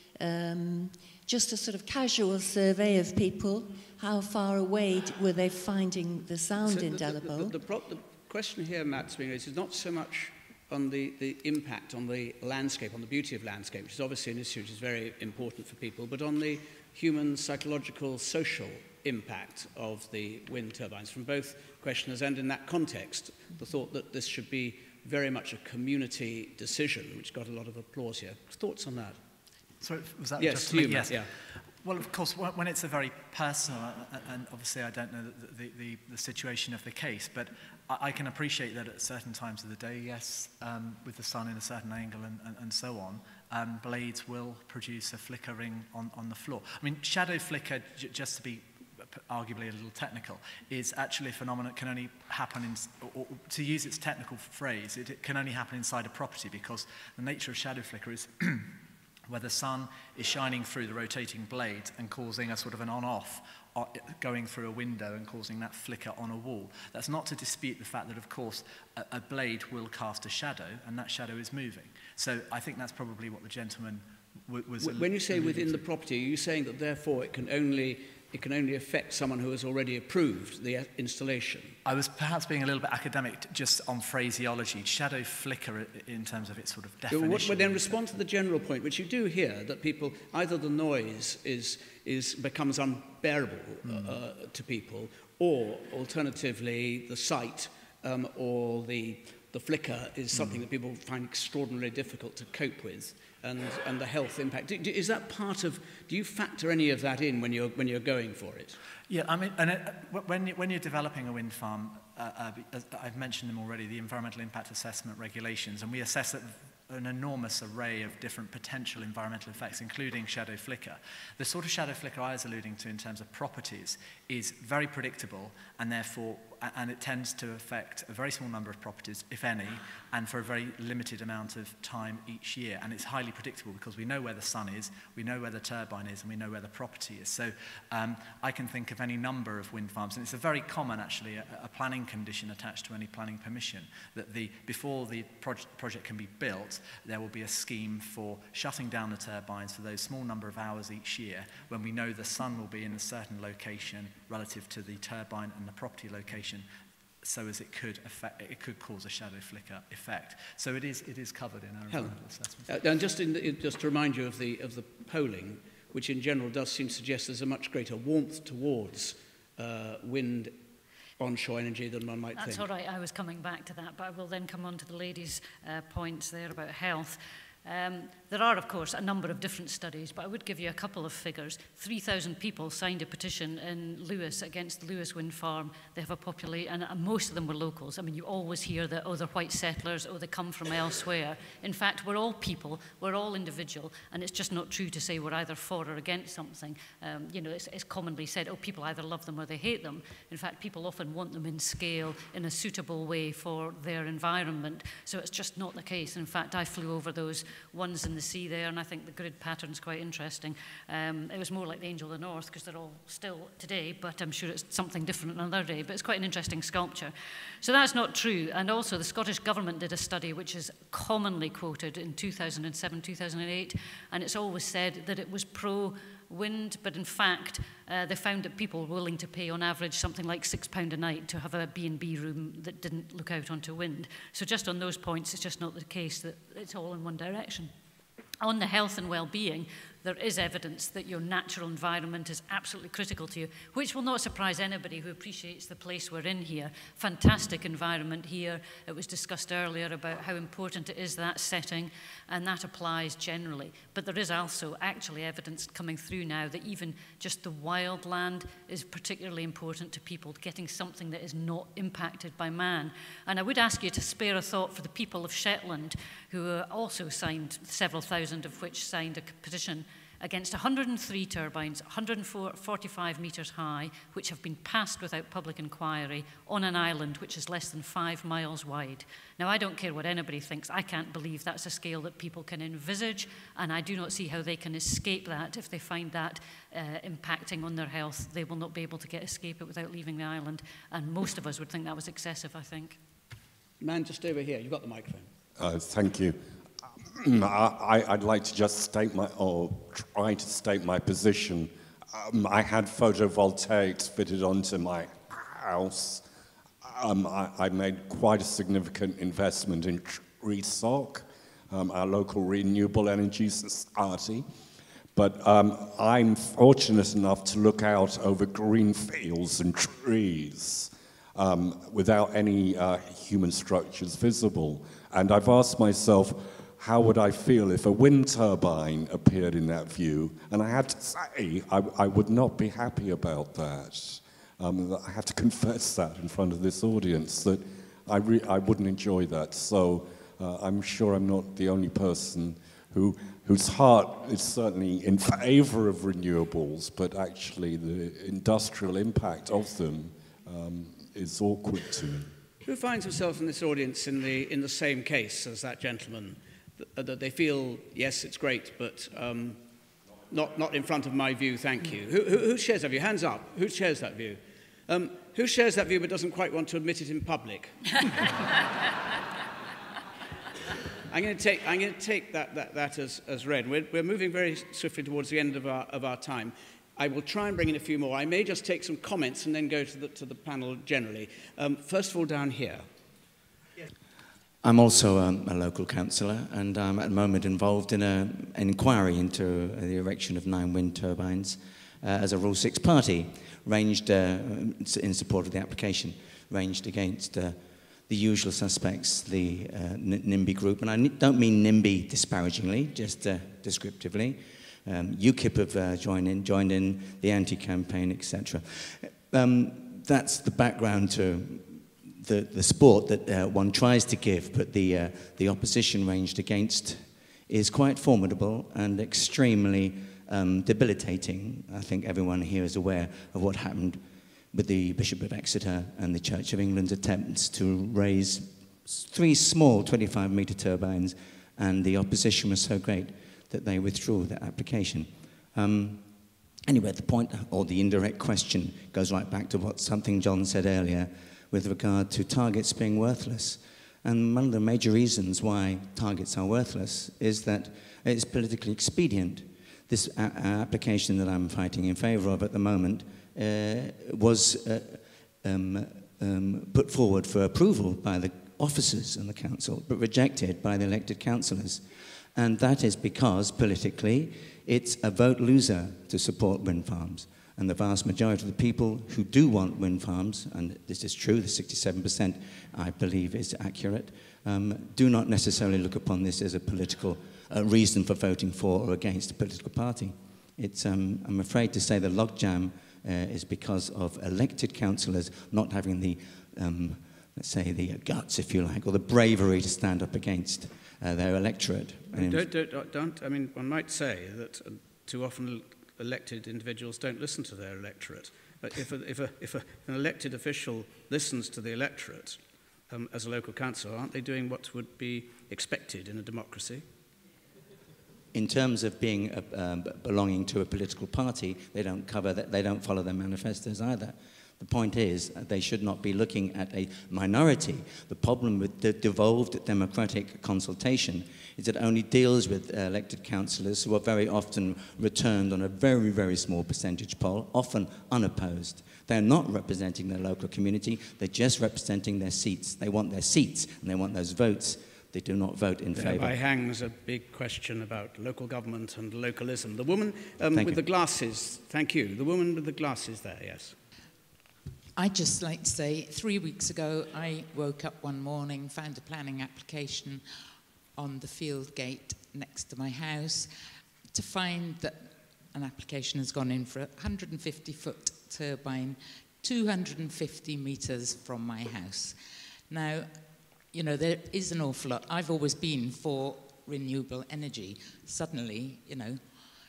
just a sort of casual survey of people. How far away were they finding the sound indelible? The question here, Matt's being raised, is not so much on the impact on the landscape, on the beauty of landscape, which is obviously an issue which is very important for people, but on the human, psychological, social impact of the wind turbines from both questioners, and in that context, the thought that this should be very much a community decision, which got a lot of applause here. Thoughts on that? Sorry, was that yes, just to me? Yes. Yeah. Well, of course, when it's a very personal, and obviously I don't know the situation of the case, but I can appreciate that at certain times of the day, yes, with the sun in a certain angle and so on, blades will produce a flickering on the floor. I mean, shadow flicker, just to be arguably a little technical, is actually a phenomenon that can only happen or to use its technical phrase, it can only happen inside a property, because the nature of shadow flicker is where the sun is shining through the rotating blade and causing a sort of an on-off going through a window and causing that flicker on a wall. That's not to dispute the fact that, of course, a blade will cast a shadow, and that shadow is moving. So I think that's probably what the gentleman was... When you say within the property, are you saying that therefore it can only affect someone who has already approved the installation? I was perhaps being a little bit academic just on phraseology. Shadow flicker in terms of its sort of definition. Well, then respond to the general point, which you do hear, that people, either the noise becomes unbearable to people, or alternatively the sight or the flicker is something that people find extraordinarily difficult to cope with. And the health impact. Is that part of? Do you factor any of that in when you're going for it? Yeah, I mean, when you're developing a wind farm, I've mentioned them already, the environmental impact assessment regulations, and we assess an enormous array of different potential environmental effects, including shadow flicker. The sort of shadow flicker I was alluding to in terms of properties is very predictable, and therefore, and it tends to affect a very small number of properties, if any, and for a very limited amount of time each year. And it's highly predictable because we know where the sun is, we know where the turbine is, and we know where the property is. So I can think of any number of wind farms, and it's a very common, actually, a planning condition attached to any planning permission, that before the project can be built, there will be a scheme for shutting down the turbines for those small number of hours each year when we know the sun will be in a certain location relative to the turbine and the property location, so as it could cause a shadow flicker effect. So it is covered in our environmental assessment. And just to remind you of the polling, which in general does seem to suggest there's a much greater warmth towards wind onshore energy than one might think. That's all right, I was coming back to that, but I will then come on to the ladies' points there about health. There are, of course, a number of different studies, but I would give you a couple of figures. 3,000 people signed a petition in Lewis against the Lewis wind farm. They have a population, and most of them were locals. I mean, you always hear that, oh, they're white settlers, oh, they come from elsewhere. In fact, we're all people, we're all individual, and it's just not true to say we're either for or against something. You know, it's commonly said, oh, people either love them or they hate them. In fact, people often want them in scale in a suitable way for their environment. So it's just not the case. In fact, I flew over those ones in the sea there, and I think the grid pattern's quite interesting. It was more like the Angel of the North, because they're all still today, but I'm sure it's something different another day. But it's quite an interesting sculpture. So that's not true. And also the Scottish Government did a study which is commonly quoted in 2007, 2008, and it's always said that it was pro-wind, but in fact they found that people were willing to pay on average something like £6 a night to have a B&B room that didn't look out onto wind. So just on those points, it's just not the case that it's all in one direction. On the health and well-being, there is evidence that your natural environment is absolutely critical to you, which will not surprise anybody who appreciates the place we're in here. Fantastic environment here. It was discussed earlier about how important it is, that setting, and that applies generally. But there is also actually evidence coming through now that even just the wildland is particularly important to people, getting something that is not impacted by man. And I would ask you to spare a thought for the people of Shetland, who also signed, several thousand of which signed a petition against 103 turbines, 145 metres high, which have been passed without public inquiry on an island which is less than 5 miles wide. Now, I don't care what anybody thinks. I can't believe that's a scale that people can envisage, and I do not see how they can escape that. If they find that impacting on their health, they will not be able to escape it without leaving the island, and most of us would think that was excessive, I think. Man, just over here. You've got the microphone. Thank you. I'd like to just try to state my position. I had photovoltaics fitted onto my house. I made quite a significant investment in TRESOC, our local renewable energy society. But I'm fortunate enough to look out over green fields and trees without any human structures visible. And I've asked myself, how would I feel if a wind turbine appeared in that view? And I have to say, I would not be happy about that. I have to confess that in front of this audience, that I wouldn't enjoy that. So I'm sure I'm not the only person whose heart is certainly in favor of renewables, but actually the industrial impact of them is awkward to me. Who finds himself in this audience in the same case as that gentleman? That they feel, yes, it's great, but not in front of my view, thank you. Who shares that view? Hands up. Who shares that view? Who shares that view but doesn't quite want to admit it in public? I'm going to take that as read. We're moving very swiftly towards the end of our time. I will try and bring in a few more. I may just take some comments and then go to the panel generally. First of all, down here. I'm also a local councillor, and I'm at the moment involved in an inquiry into the erection of 9 wind turbines as a Rule 6 party, ranged in support of the application, ranged against the usual suspects, the NIMBY group. And I don't mean NIMBY disparagingly, just descriptively. UKIP have joined in the anti-campaign, etc. That's the background to the sport that one tries to give, but the opposition ranged against is quite formidable and extremely debilitating. I think everyone here is aware of what happened with the Bishop of Exeter and the Church of England's attempts to raise 3 small 25-metre turbines, and the opposition was so great that they withdrew that application. Anyway, the point, or the indirect question, goes right back to something John said earlier with regard to targets being worthless. And one of the major reasons why targets are worthless is that it's politically expedient. This application that I'm fighting in favour of at the moment was put forward for approval by the officers in the council, but rejected by the elected councillors. And that is because, politically, it's a vote loser to support wind farms. And the vast majority of the people who do want wind farms, and this is true, the 67% I believe is accurate, do not necessarily look upon this as a political reason for voting for or against a political party. It's, I'm afraid to say, the logjam is because of elected councillors not having the, let's say, the guts, if you like, or the bravery to stand up against their electorate. Don't. I mean, one might say that too often elected individuals don't listen to their electorate. If an elected official listens to the electorate as a local council, aren't they doing what would be expected in a democracy? In terms of being belonging to a political party, they don't cover that. They don't follow their manifestos either. The point is, they should not be looking at a minority. The problem with the devolved democratic consultation is it only deals with elected councillors who are very often returned on a very, very small percentage poll, often unopposed. They're not representing their local community, they're just representing their seats. They want their seats, and they want those votes. They do not vote in favour. Thereby hangs a big question about local government and localism. The woman with the glasses, thank you. The woman with the glasses there, yes. I'd just like to say, 3 weeks ago, I woke up one morning, found a planning application on the field gate next to my house, to find that an application has gone in for a 150-foot turbine, 250 metres from my house. Now, you know, there is an awful lot. I've always been for renewable energy. Suddenly, you know,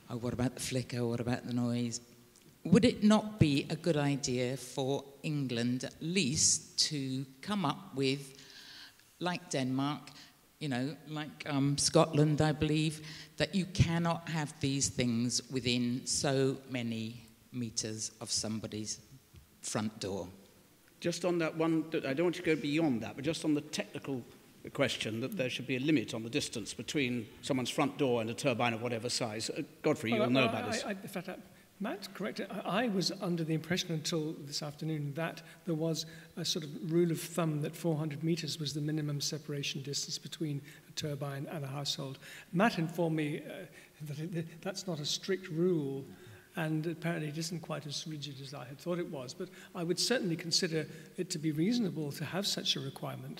oh, what about the flicker, what about the noise? Would it not be a good idea for England at least to come up with, like Denmark, you know, like Scotland, I believe, that you cannot have these things within so many meters of somebody's front door? Just on that one, I don't want to go beyond that, but just on the technical question that there should be a limit on the distance between someone's front door and a turbine of whatever size. Godfrey, you'll know about this. In fact, Matt's correct. I was under the impression until this afternoon that there was a sort of rule of thumb that 400 meters was the minimum separation distance between a turbine and a household. Matt informed me that that's not a strict rule, and apparently it isn't quite as rigid as I had thought it was. But I would certainly consider it to be reasonable to have such a requirement.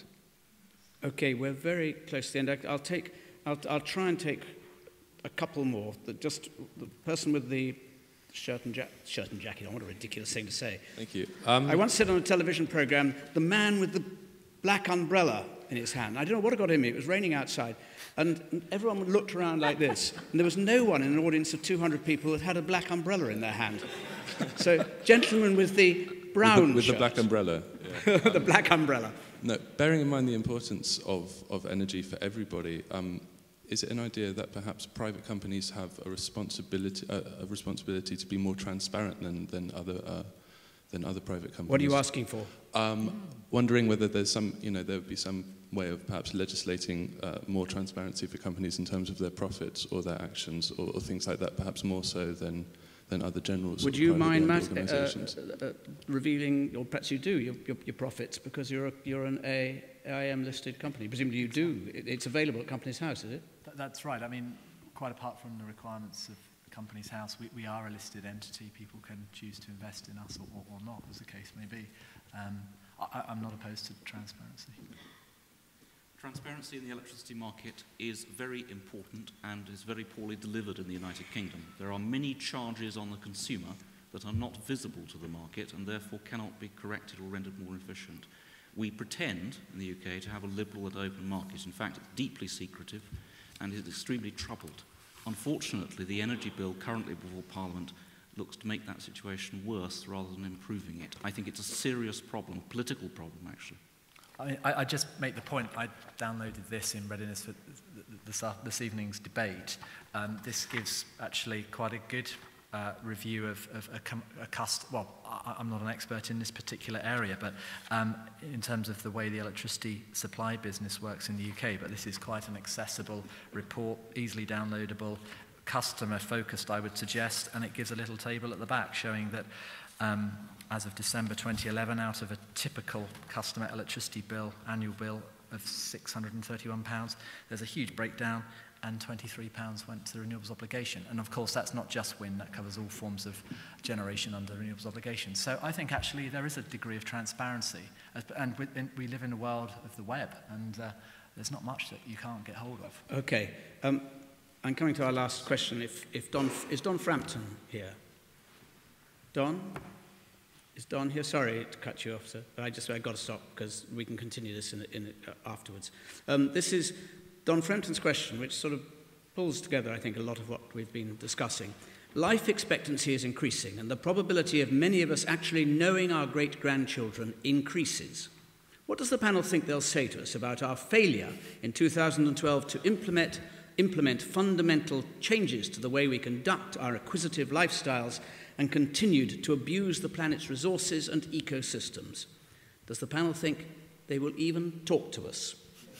Okay, we're very close to the end. I'll try and take a couple more. Just the person with the shirt and jacket on, what a ridiculous thing to say. Thank you. I once said on a television program, the man with the black umbrella in his hand. I don't know what got in me. It was raining outside. And everyone looked around like this. And there was no one in an audience of 200 people that had a black umbrella in their hand. So, gentleman with the brown with shirt. the black umbrella. Yeah. The black umbrella. No, bearing in mind the importance of energy for everybody, is it an idea that perhaps private companies have a responsibility to be more transparent than other private companies? What are you asking for? Wondering whether there's some, there would be some way of perhaps legislating more transparency for companies in terms of their profits or their actions or things like that, perhaps more so than other general. Would you mind, Matt, revealing, or perhaps you do, your profits, because you're an AIM listed company? Presumably you do. It's available at Companies House, is it? That's right. I mean, quite apart from the requirements of Companies House, we are a listed entity. People can choose to invest in us or not, as the case may be. I'm not opposed to transparency. Transparency in the electricity market is very important and is very poorly delivered in the United Kingdom. There are many charges on the consumer that are not visible to the market and therefore cannot be corrected or rendered more efficient. We pretend in the UK to have a liberal and open market. In fact, it's deeply secretive and is extremely troubled. Unfortunately, the energy bill currently before Parliament looks to make that situation worse rather than improving it. I think it's a serious problem, political problem actually. I just make the point, I downloaded this in readiness for this evening's debate. This gives actually quite a good review of a customer. Well, I'm not an expert in this particular area, but in terms of the way the electricity supply business works in the UK, but this is quite an accessible report, easily downloadable, customer-focused, I would suggest, and it gives a little table at the back showing that as of December 2011, out of a typical customer electricity bill, annual bill of £631, there's a huge breakdown, and £23 went to the renewables obligation. And of course, that's not just wind, that covers all forms of generation under renewables obligation. So I think actually there is a degree of transparency, and we live in a world of the web, and there's not much that you can't get hold of. Okay. I'm coming to our last question. Is Don Frampton here? Don? Is Don here? Sorry to cut you off, sir, but I've got to stop because we can continue this afterwards. This is Don Frampton's question, which sort of pulls together, I think, a lot of what we've been discussing. Life expectancy is increasing, and the probability of many of us actually knowing our great-grandchildren increases. What does the panel think they'll say to us about our failure in 2012 to implement fundamental changes to the way we conduct our acquisitive lifestyles and continued to abuse the planet's resources and ecosystems? Does the panel think they will even talk to us?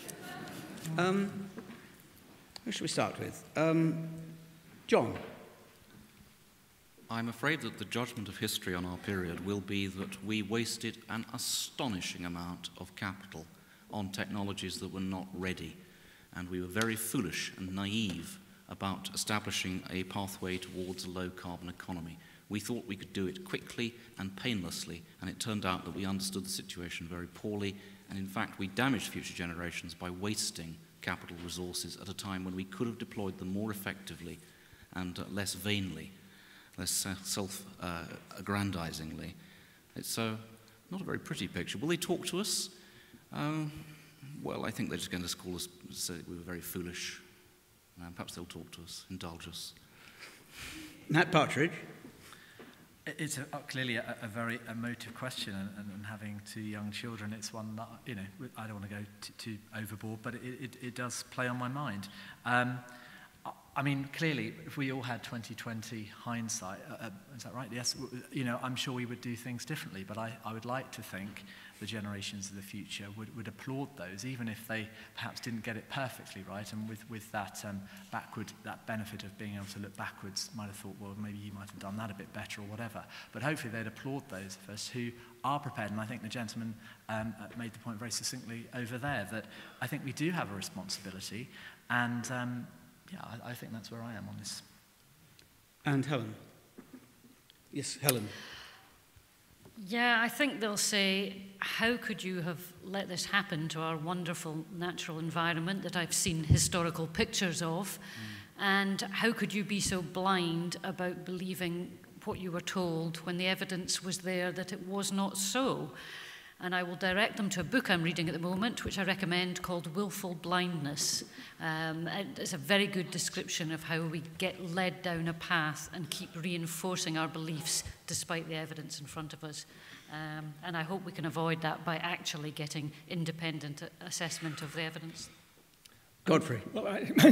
Who should we start with? John. I'm afraid that the judgment of history on our period will be that we wasted an astonishing amount of capital on technologies that were not ready, and we were very foolish and naive about establishing a pathway towards a low-carbon economy. We thought we could do it quickly and painlessly, and it turned out that we understood the situation very poorly, and in fact we damaged future generations by wasting capital resources at a time when we could have deployed them more effectively and less vainly, less self-aggrandizingly. It's not a very pretty picture. Will they talk to us? Well, I think they're just going to call us, say we were very foolish. Perhaps they'll talk to us, indulge us. Matt Partridge. It's clearly a very emotive question, and having 2 young children, it's one that, you know, I don't want to go too overboard, but it does play on my mind. I mean, clearly, if we all had 20/20 hindsight, is that right? Yes, you know, I'm sure we would do things differently, but I would like to think the generations of the future would applaud those, even if they perhaps didn't get it perfectly right, and with that that benefit of being able to look backwards, might have thought, well, maybe you might have done that a bit better or whatever. But hopefully they'd applaud those of us who are prepared, and I think the gentleman made the point very succinctly over there, that I think we do have a responsibility, and yeah, I think that's where I am on this. And Helen. Yes, Helen. Yeah, I think they'll say, how could you have let this happen to our wonderful natural environment that I've seen historical pictures of? And how could you be so blind about believing what you were told when the evidence was there that it was not so? And I will direct them to a book I'm reading at the moment, which I recommend, called Willful Blindness. It's a very good description of how we get led down a path and keep reinforcing our beliefs despite the evidence in front of us. And I hope we can avoid that by actually getting independent assessment of the evidence. Godfrey. Well,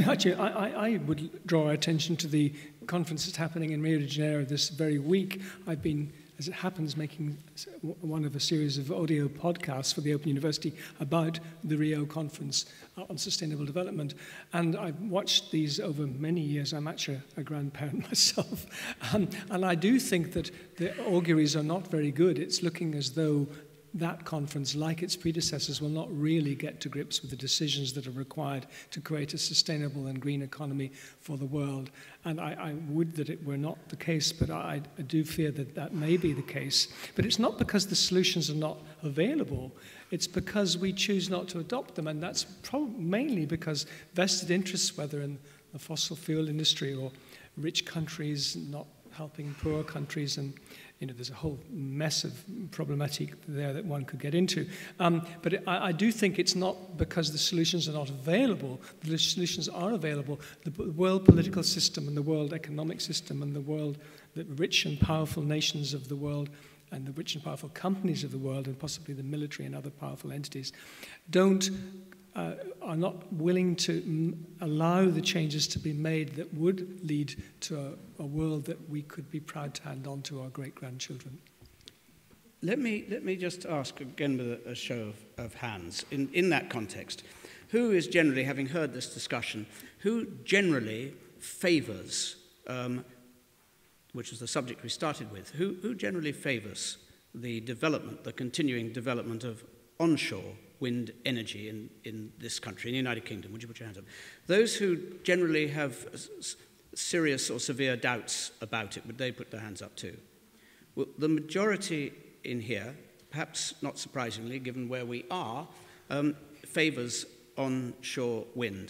I would draw our attention to the conference that's happening in Rio de Janeiro this very week. I've been, as it happens, making one of a series of audio podcasts for the Open University about the Rio conference on sustainable development. And I've watched these over many years. I'm actually a grandparent myself. And I do think that the auguries are not very good. It's looking as though that conference, like its predecessors, will not really get to grips with the decisions that are required to create a sustainable and green economy for the world. And I would that it were not the case, but I do fear that that may be the case. But it's not because the solutions are not available. It's because we choose not to adopt them, and that's mainly because vested interests, whether in the fossil fuel industry or rich countries not helping poor countries, and you know, there's a whole mess of problematic there that one could get into. But I do think it's not because the solutions are not available. The solutions are available. The world political system and the world economic system and the rich and powerful nations of the world and the rich and powerful companies of the world, and possibly the military and other powerful entities, are not willing to allow the changes to be made that would lead to a world that we could be proud to hand on to our great-grandchildren. Let me just ask again with a show of hands. In that context, who is generally, having heard this discussion, who generally favours, which is the subject we started with, who generally favours the development, the continuing development of onshore wind energy in this country, in the United Kingdom? Would you put your hands up? Those who generally have serious or severe doubts about it, would they put their hands up too? Well, the majority in here, perhaps not surprisingly, given where we are, favours onshore wind.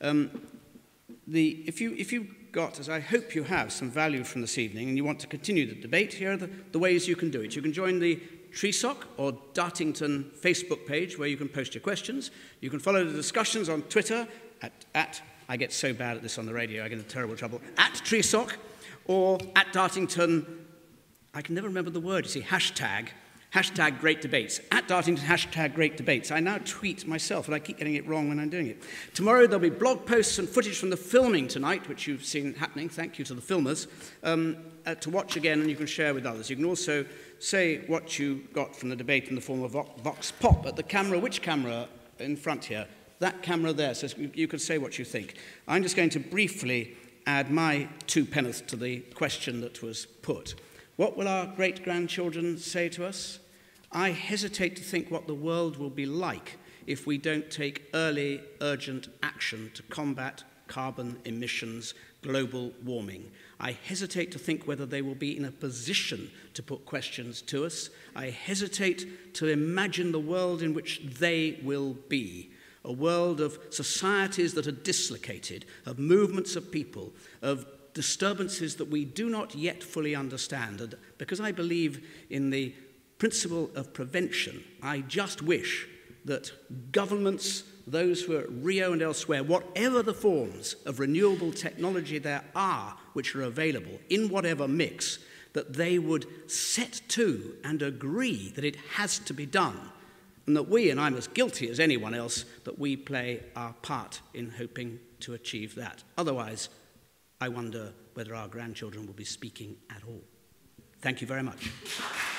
If you've got, as I hope you have, some value from this evening and you want to continue the debate, here are the ways you can do it. You can join the TRESOC or Dartington Facebook page where you can post your questions. You can follow the discussions on Twitter at I get so bad at this on the radio, I get into terrible trouble, at TRESOC or at Dartington, I can never remember the word, you see, hashtag Great Debates. At Dartington, hashtag Great Debates. I now tweet myself, and I keep getting it wrong when I'm doing it. Tomorrow there'll be blog posts and footage from the filming tonight, which you've seen happening, thank you to the filmers, to watch again, and you can share with others. You can also say what you got from the debate in the form of Vox Pop at the camera. Which camera in front here? That camera there, so you can say what you think. I'm just going to briefly add my 2 pence to the question that was put. What will our great-grandchildren say to us? I hesitate to think what the world will be like if we don't take early, urgent action to combat carbon emissions, global warming. I hesitate to think whether they will be in a position to put questions to us. I hesitate to imagine the world in which they will be. A world of societies that are dislocated, of movements of people, of disturbances that we do not yet fully understand. And because I believe in the principle of prevention, I just wish that governments, those who are at Rio and elsewhere, whatever the forms of renewable technology there are which are available, in whatever mix, that they would set to and agree that it has to be done, and that we, and I'm as guilty as anyone else, that we play our part in hoping to achieve that. Otherwise, I wonder whether our grandchildren will be speaking at all. Thank you very much.